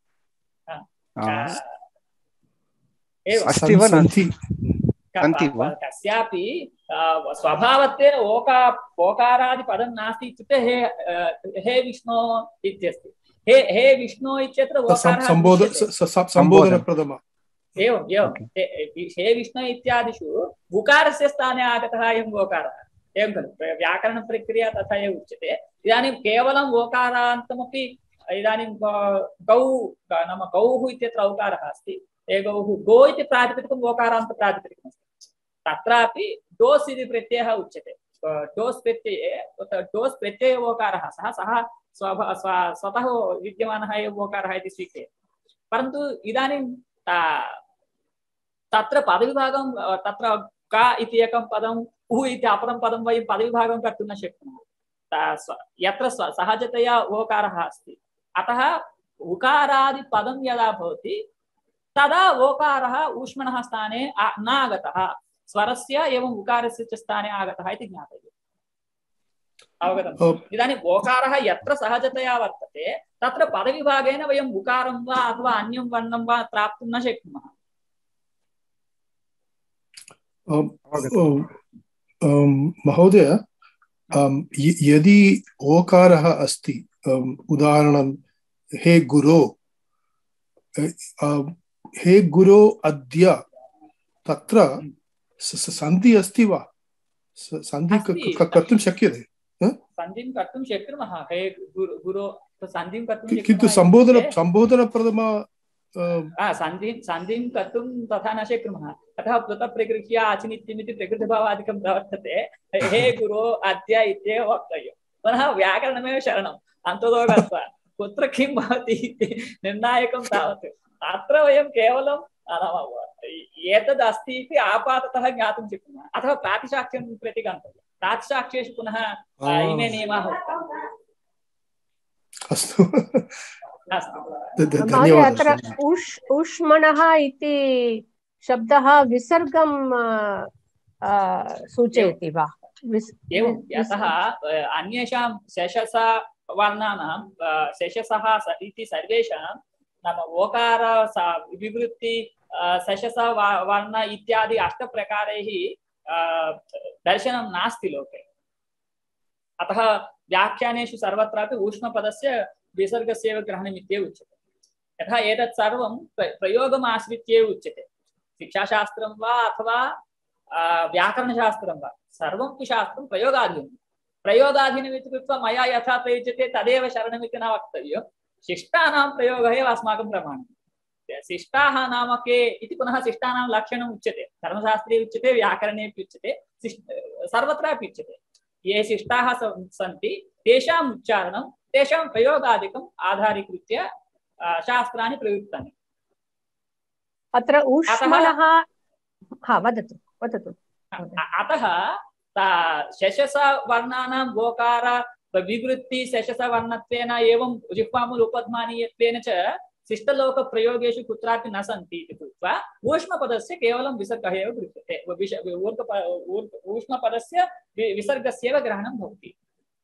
अस्ति वा नास्ति? कस्यापि स्वभावत्वेन ओकारादि पदं नास्ति इत्युक्ते हे विष्णो इत्यस्ति। हे विष्णो इत्यत्र ओकारः संबोधनप्रथम। एवं हे विष्णु इत्यादिषु उकारस्य स्थाने आगतः अयम् ओकारः। एवं खलु व्याकरणप्रक्रिया तथा एव उच्यते। इदानीं केवलम् ओकारान्तमपि इदानीं गौ नाम गौः इत्यत्र औकारः अस्ति। गौः गो इति प्रातिपदिकम् ओकारान्त प्रातिपदिकमस्ति। तत्रापि डोस् इति प्रत्ययः उच्यते। डोस् प्रत्यये ओकारः सः स्वतः विद्यमानः एव ओकारः इति स्वीक्रियते। परन्तु इदानीं तत्र पदविभागं तत्र का इति एकं पदं उ इति अपरं पदं वयं पदविभागं कर्तुं न शक्नुमः। यत्र सहजतया ओकारः अस्ति, अतः उकारादिपदं यदा भवति तदा ओकारः ऊष्मणः स्थाने न आगतः, स्वरस्य एवं उकारस्य च स्थाने आगतः इति ज्ञातव्यम्। अवगतम्? इदानीम् ओकारः यत्र सहजतया वर्तते तत्र पदविभागेन वयम् उकारं वा अथवा अन्यं वर्णं वा प्राप्तुं न शक्नुमः। महोदय, यदि ओकारः अस्ति, उदाहरणं हे गुरो अद्य, तत्र सन्धि अस्ति वा? सन्धि कर्तुं शक्यते? सन्धिं कर्तुं शक्नुमः। हे गुरो सन्धिं कर्तुं किन्तु सम्बोधनप्रथम सन्धिं कर्तुं तथा न शक्नुमः। अतः पृथक् प्रकृत्य आचिनित्यमिति प्रकृतिभावादिकं प्रवर्तते। हे गुरो अद्य इत्येव वक्तव्यं। पुनः व्याकरणमेव शरणम्। अन्ततो गत्वा कुत्र किं भवति इति निर्णायकं तावत् अत्र वयं केवलं एतद् अस्ति इति आपाततः ज्ञातुं शक्नुमः। अथवा प्रातिशाख्यं प्रति गन्तव्यं। प्रातिशाख्येषु पुनः इमे नियमाः उक्ताः। अस्तु, महोदय, अत्र ऊष्मणः इति शब्दः विसर्गं सूचयति वा? एवं, यतः अन्येषां शेषसा वर्णानां शेषसः इति सर्वेषां नाम ओकार विवृत्ति शेषसा वर्ण इत्यादि अष्टप्रकारैः दर्शनं नास्ति लोके। अतः व्याख्यानेषु सर्वत्रापि ऊष्मपदस्य विसर्गस्यैव ग्रहणमित्येव उच्यते। यथा एतत् सर्वं प्रयोगम् आश्रित्य उच्यते। शिक्षाशास्त्रं वा अथवा व्याकरणशास्त्रं वा सर्वं शास्त्रं प्रयोगाधीनं। प्रयोगाधीनमिति कृत्वा मया यथा प्रयुज्यते तदेव शरणमिति न वक्तव्यं। शिष्टानां प्रयोगः एव अस्माकं प्रमाणं। शिष्टाः नाम के इति पुनः शिष्टानां लक्षणम् उच्यते। धर्मशास्त्रे उच्यते, व्याकरणेपि उच्यते, सर्वत्रापि उच्यते। ये शिष्टाः सन्ति तेषाम् उच्चारणं तेषां प्रयोगादिकम् आधारीकृत्य शास्त्राणि प्रयुक्तानि। अत्र ऊष्मणः वदतु। अतः शेषस वर्णानां गोकार विवृत्ति शेषस वर्णत्वेन एवं जिह्वामूल उपध्मानीयत्वेन च शिष्टलोकप्रयोगेषु कुत्रापि न सन्ति इति कृत्वा ऊष्मपदस्य केवलं विसर्गः एव गृह्यते। ऊष्मपदस्य विसर्गस्यैव ग्रहणं भवति।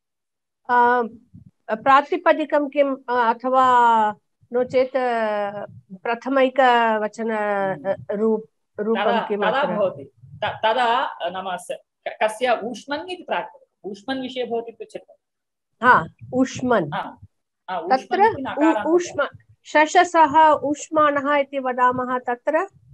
प्रातिपदिकं किम् अथवा नो चेत् प्रथमैकवचन रूपं किम् भवति? तदा नाम कस्य ऊष्मन् इति प्रातिपदिकम्। ऊष्मन् विषये भवति पृच्छते। ऊष्मन्, तत्र ऊष्म शशसः ऊष्माणः इति वदामः। तत्र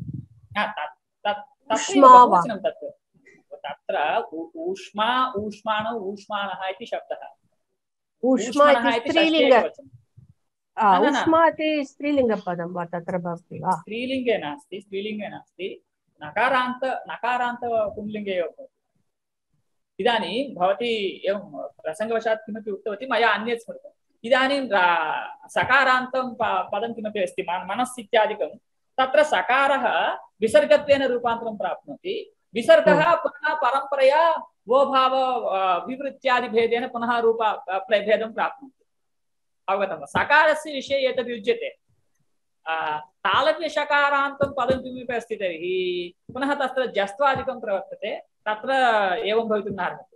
तत्र ऊष्मा ऊष्माणौ ऊष्माणः इति शब्दः। ऊष्मा इति स्त्रीलिङ्ग, ऊष्मा इति स्त्रीलिङ्गपदं वा तत्र भवति वा? स्त्रीलिङ्गे नास्ति, नकारान्त पुंलिङ्गे एव भवति। इदानीं भवती एवं प्रसङ्गवशात् किमपि उक्तवती, मया अन्यत् स्मृतम्। इदानीं सकारान्तं पदं किमपि अस्ति मनस् इत्यादिकं तत्र सकारः विसर्गत्वेन रूपान्तरं प्राप्नोति विसर्गः पुनः परम्परया वो भाव विवृत्त्यादि भेदेन पुनः रूप भेदं प्राप्नोति अवगतं वा सकारस्य विषये एतद् युज्यते तालव्यषकारान्तं पदं किमपि अस्ति तर्हि पुनः तत्र जस्त्वादिकं प्रवर्तते तत्र एवं भवितुं नार्हति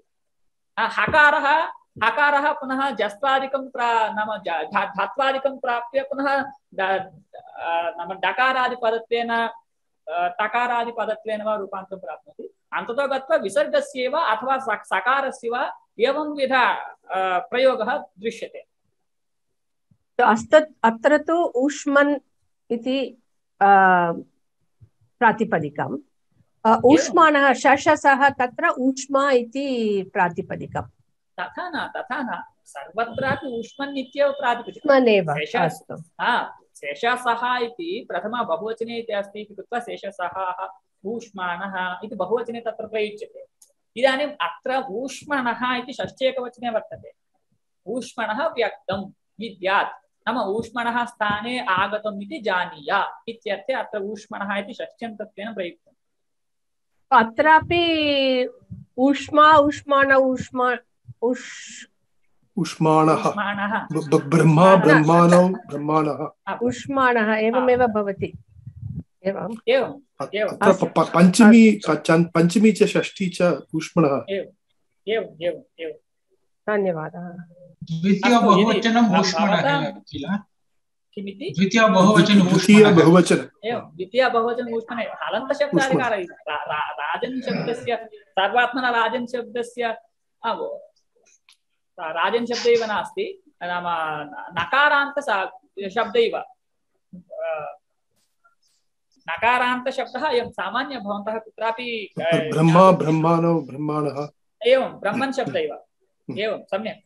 हकारः पुनः जस्त्वादिकं नाम धात्वादिकं प्राप्य पुनः नाम डकारादिपदत्वेन टकारादिपदत्वेन वा रूपान्तरं प्राप्नोति अन्ततो गत्वा विसर्गस्यैव अथवा सकारस्य वा एवंविध प्रयोगः दृश्यते अत्र तु ऊष्मन् इति प्रातिपदिकम् ऊष्माणः शशसः तत्र ऊष्मा इति प्रातिपदिकम् तथा न सर्वत्रापि ऊष्मन् इत्येव प्रातिपदिकम् शेषसः इति प्रथमा बहुवचने इति अस्ति इति कृत्वा शेषसः ऊष्माणः इति बहुवचने तत्र प्रयुज्यते इदानीम् अत्र ऊष्मणः इति षष्ठ्येकवचने वर्तते ऊष्मणः व्यक्तं विद्यात् नाम ऊष्मणः स्थाने आगतम् इति जानीया इत्यर्थे अत्र ऊष्मणः इति षष्ठ्यन्तत्वेन प्रयुक्तम् अत्रापि ऊष्मा ऊष्माण उष्माणः ब्रह्मा ब्रह्माणौ ब्रह्माणः उष्माणः एवमेव भवति पंचमी च षष्ठी च ऊष्मणः धन्यवादः द्वितीय बहुवचनं ऊष्मणः किल किमिति द्वितीय बहुवचन ऊष्मणः हलन्तशब्दाधिकारः राजन् शब्दस्य सर्वात्मना राजन् शब्दस्य राजन् शब्द एव नास्ति नाम नकारान्त शब्द इव नकारान्त शब्दः अयं सामान्य भवन्तः कुत्रापि ब्रह्मा ब्रह्माणौ ब्रह्माणः एवं ब्रह्मन् शब्द इव एवं सम्यक्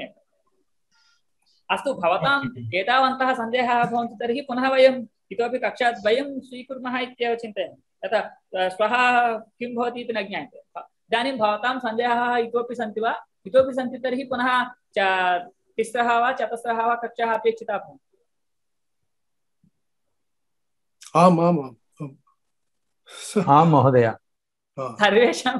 अस्तु भवताम् एतावन्तः सन्देहाः भवन्ति तर्हि पुनः वयम् इतोपि कक्षाद्वयं स्वीकुर्मः इत्येव चिन्तयामि यथा श्वः किं भवति इति न ज्ञायते इदानीं भवतां सन्देहाः इतोपि सन्ति वा इतोपि सन्ति तर्हि पुनः तिस्रः वा चतस्रः वा कक्षाः अपेक्षिताः भवन्ति आं महोदय सर्वेषां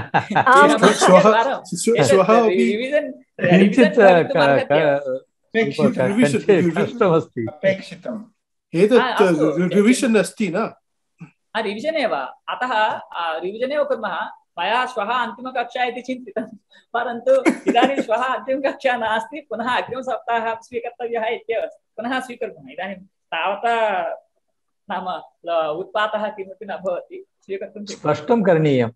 कष्टमस्ति एतत् रिविषन् अस्ति न रिविषन् एव अतः रिविषन् एव कुर्मः मया श्वः अन्तिमकक्षा इति चिन्तितं परन्तु इदानीं श्वः अन्तिमकक्षा नास्ति पुनः अग्रिमसप्ताहः स्वीकर्तव्यः इत्येव पुनः स्वीकुर्मः इदानीं तावता नाम उत्पातः किमपि न भवति स्वीकर्तुं स्पष्टं करणीयम्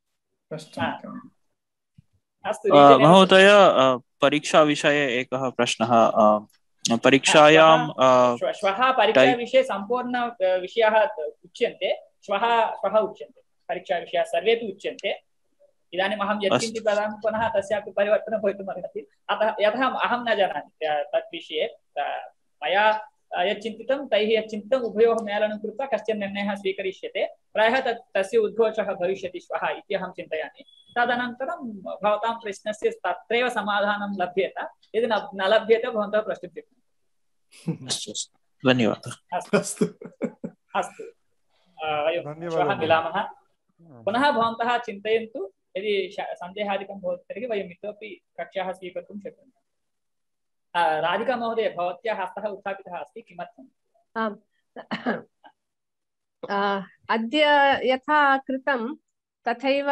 अस्तु महोदय परीक्षा विषये एकः प्रश्नः परीक्षायां श्वः परीक्षाविषये सम्पूर्ण विषयाः उच्यन्ते श्वः उच्यन्ते परीक्षाविषयाः सर्वेपि उच्यन्ते इदानीम् अहं यत्किञ्चित् वदामि पुनः तस्यापि परिवर्तनं भवितुम् अर्हति अतः यतः अहं न जानामि तत् विषये मया यच्चिन्तितं तैः यच्चिन्तितम् उभयोः मेलनं कृत्वा कश्चन निर्णयः स्वीकरिष्यते प्रायः तस्य उद्घोषः भविष्यति श्वः इति अहं चिन्तयामि तदनन्तरं भवतां प्रश्नस्य तत्रैव समाधानं लभ्येत यदि न लभ्यते भवन्तः प्रष्टुं शक्नुवन्ति धन्यवादः अस्तु वयं श्वः मिलामः पुनः भवन्तः चिन्तयन्तु यदि सन्देहादिकं भवति तर्हि वयम् इतोपि कक्षाः स्वीकर्तुं शक्नुमः राधिका महोदय भवत्याः हस्तः उत्थापितः अस्ति किमर्थम् अद्य यथा कृतं तथैव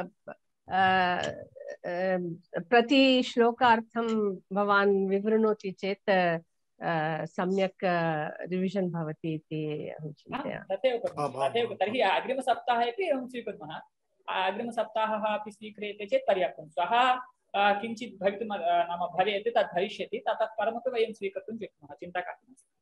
प्रति श्लोकार्थं भवान् विवृणोति चेत् सम्यक् रिविजन् भवति इति अहं चिन्तयामि तथैव तर्हि अग्रिमसप्ताहे अपि एवं स्वीकुर्मः अग्रिमसप्ताहः अपि स्वीक्रियते चेत् पर्याप्तं श्वः किञ्चित् भवितुं नाम भवेत् तद् भविष्यति ततः परमपि वयं स्वीकर्तुं शक्नुमः चिन्ता कापि नास्ति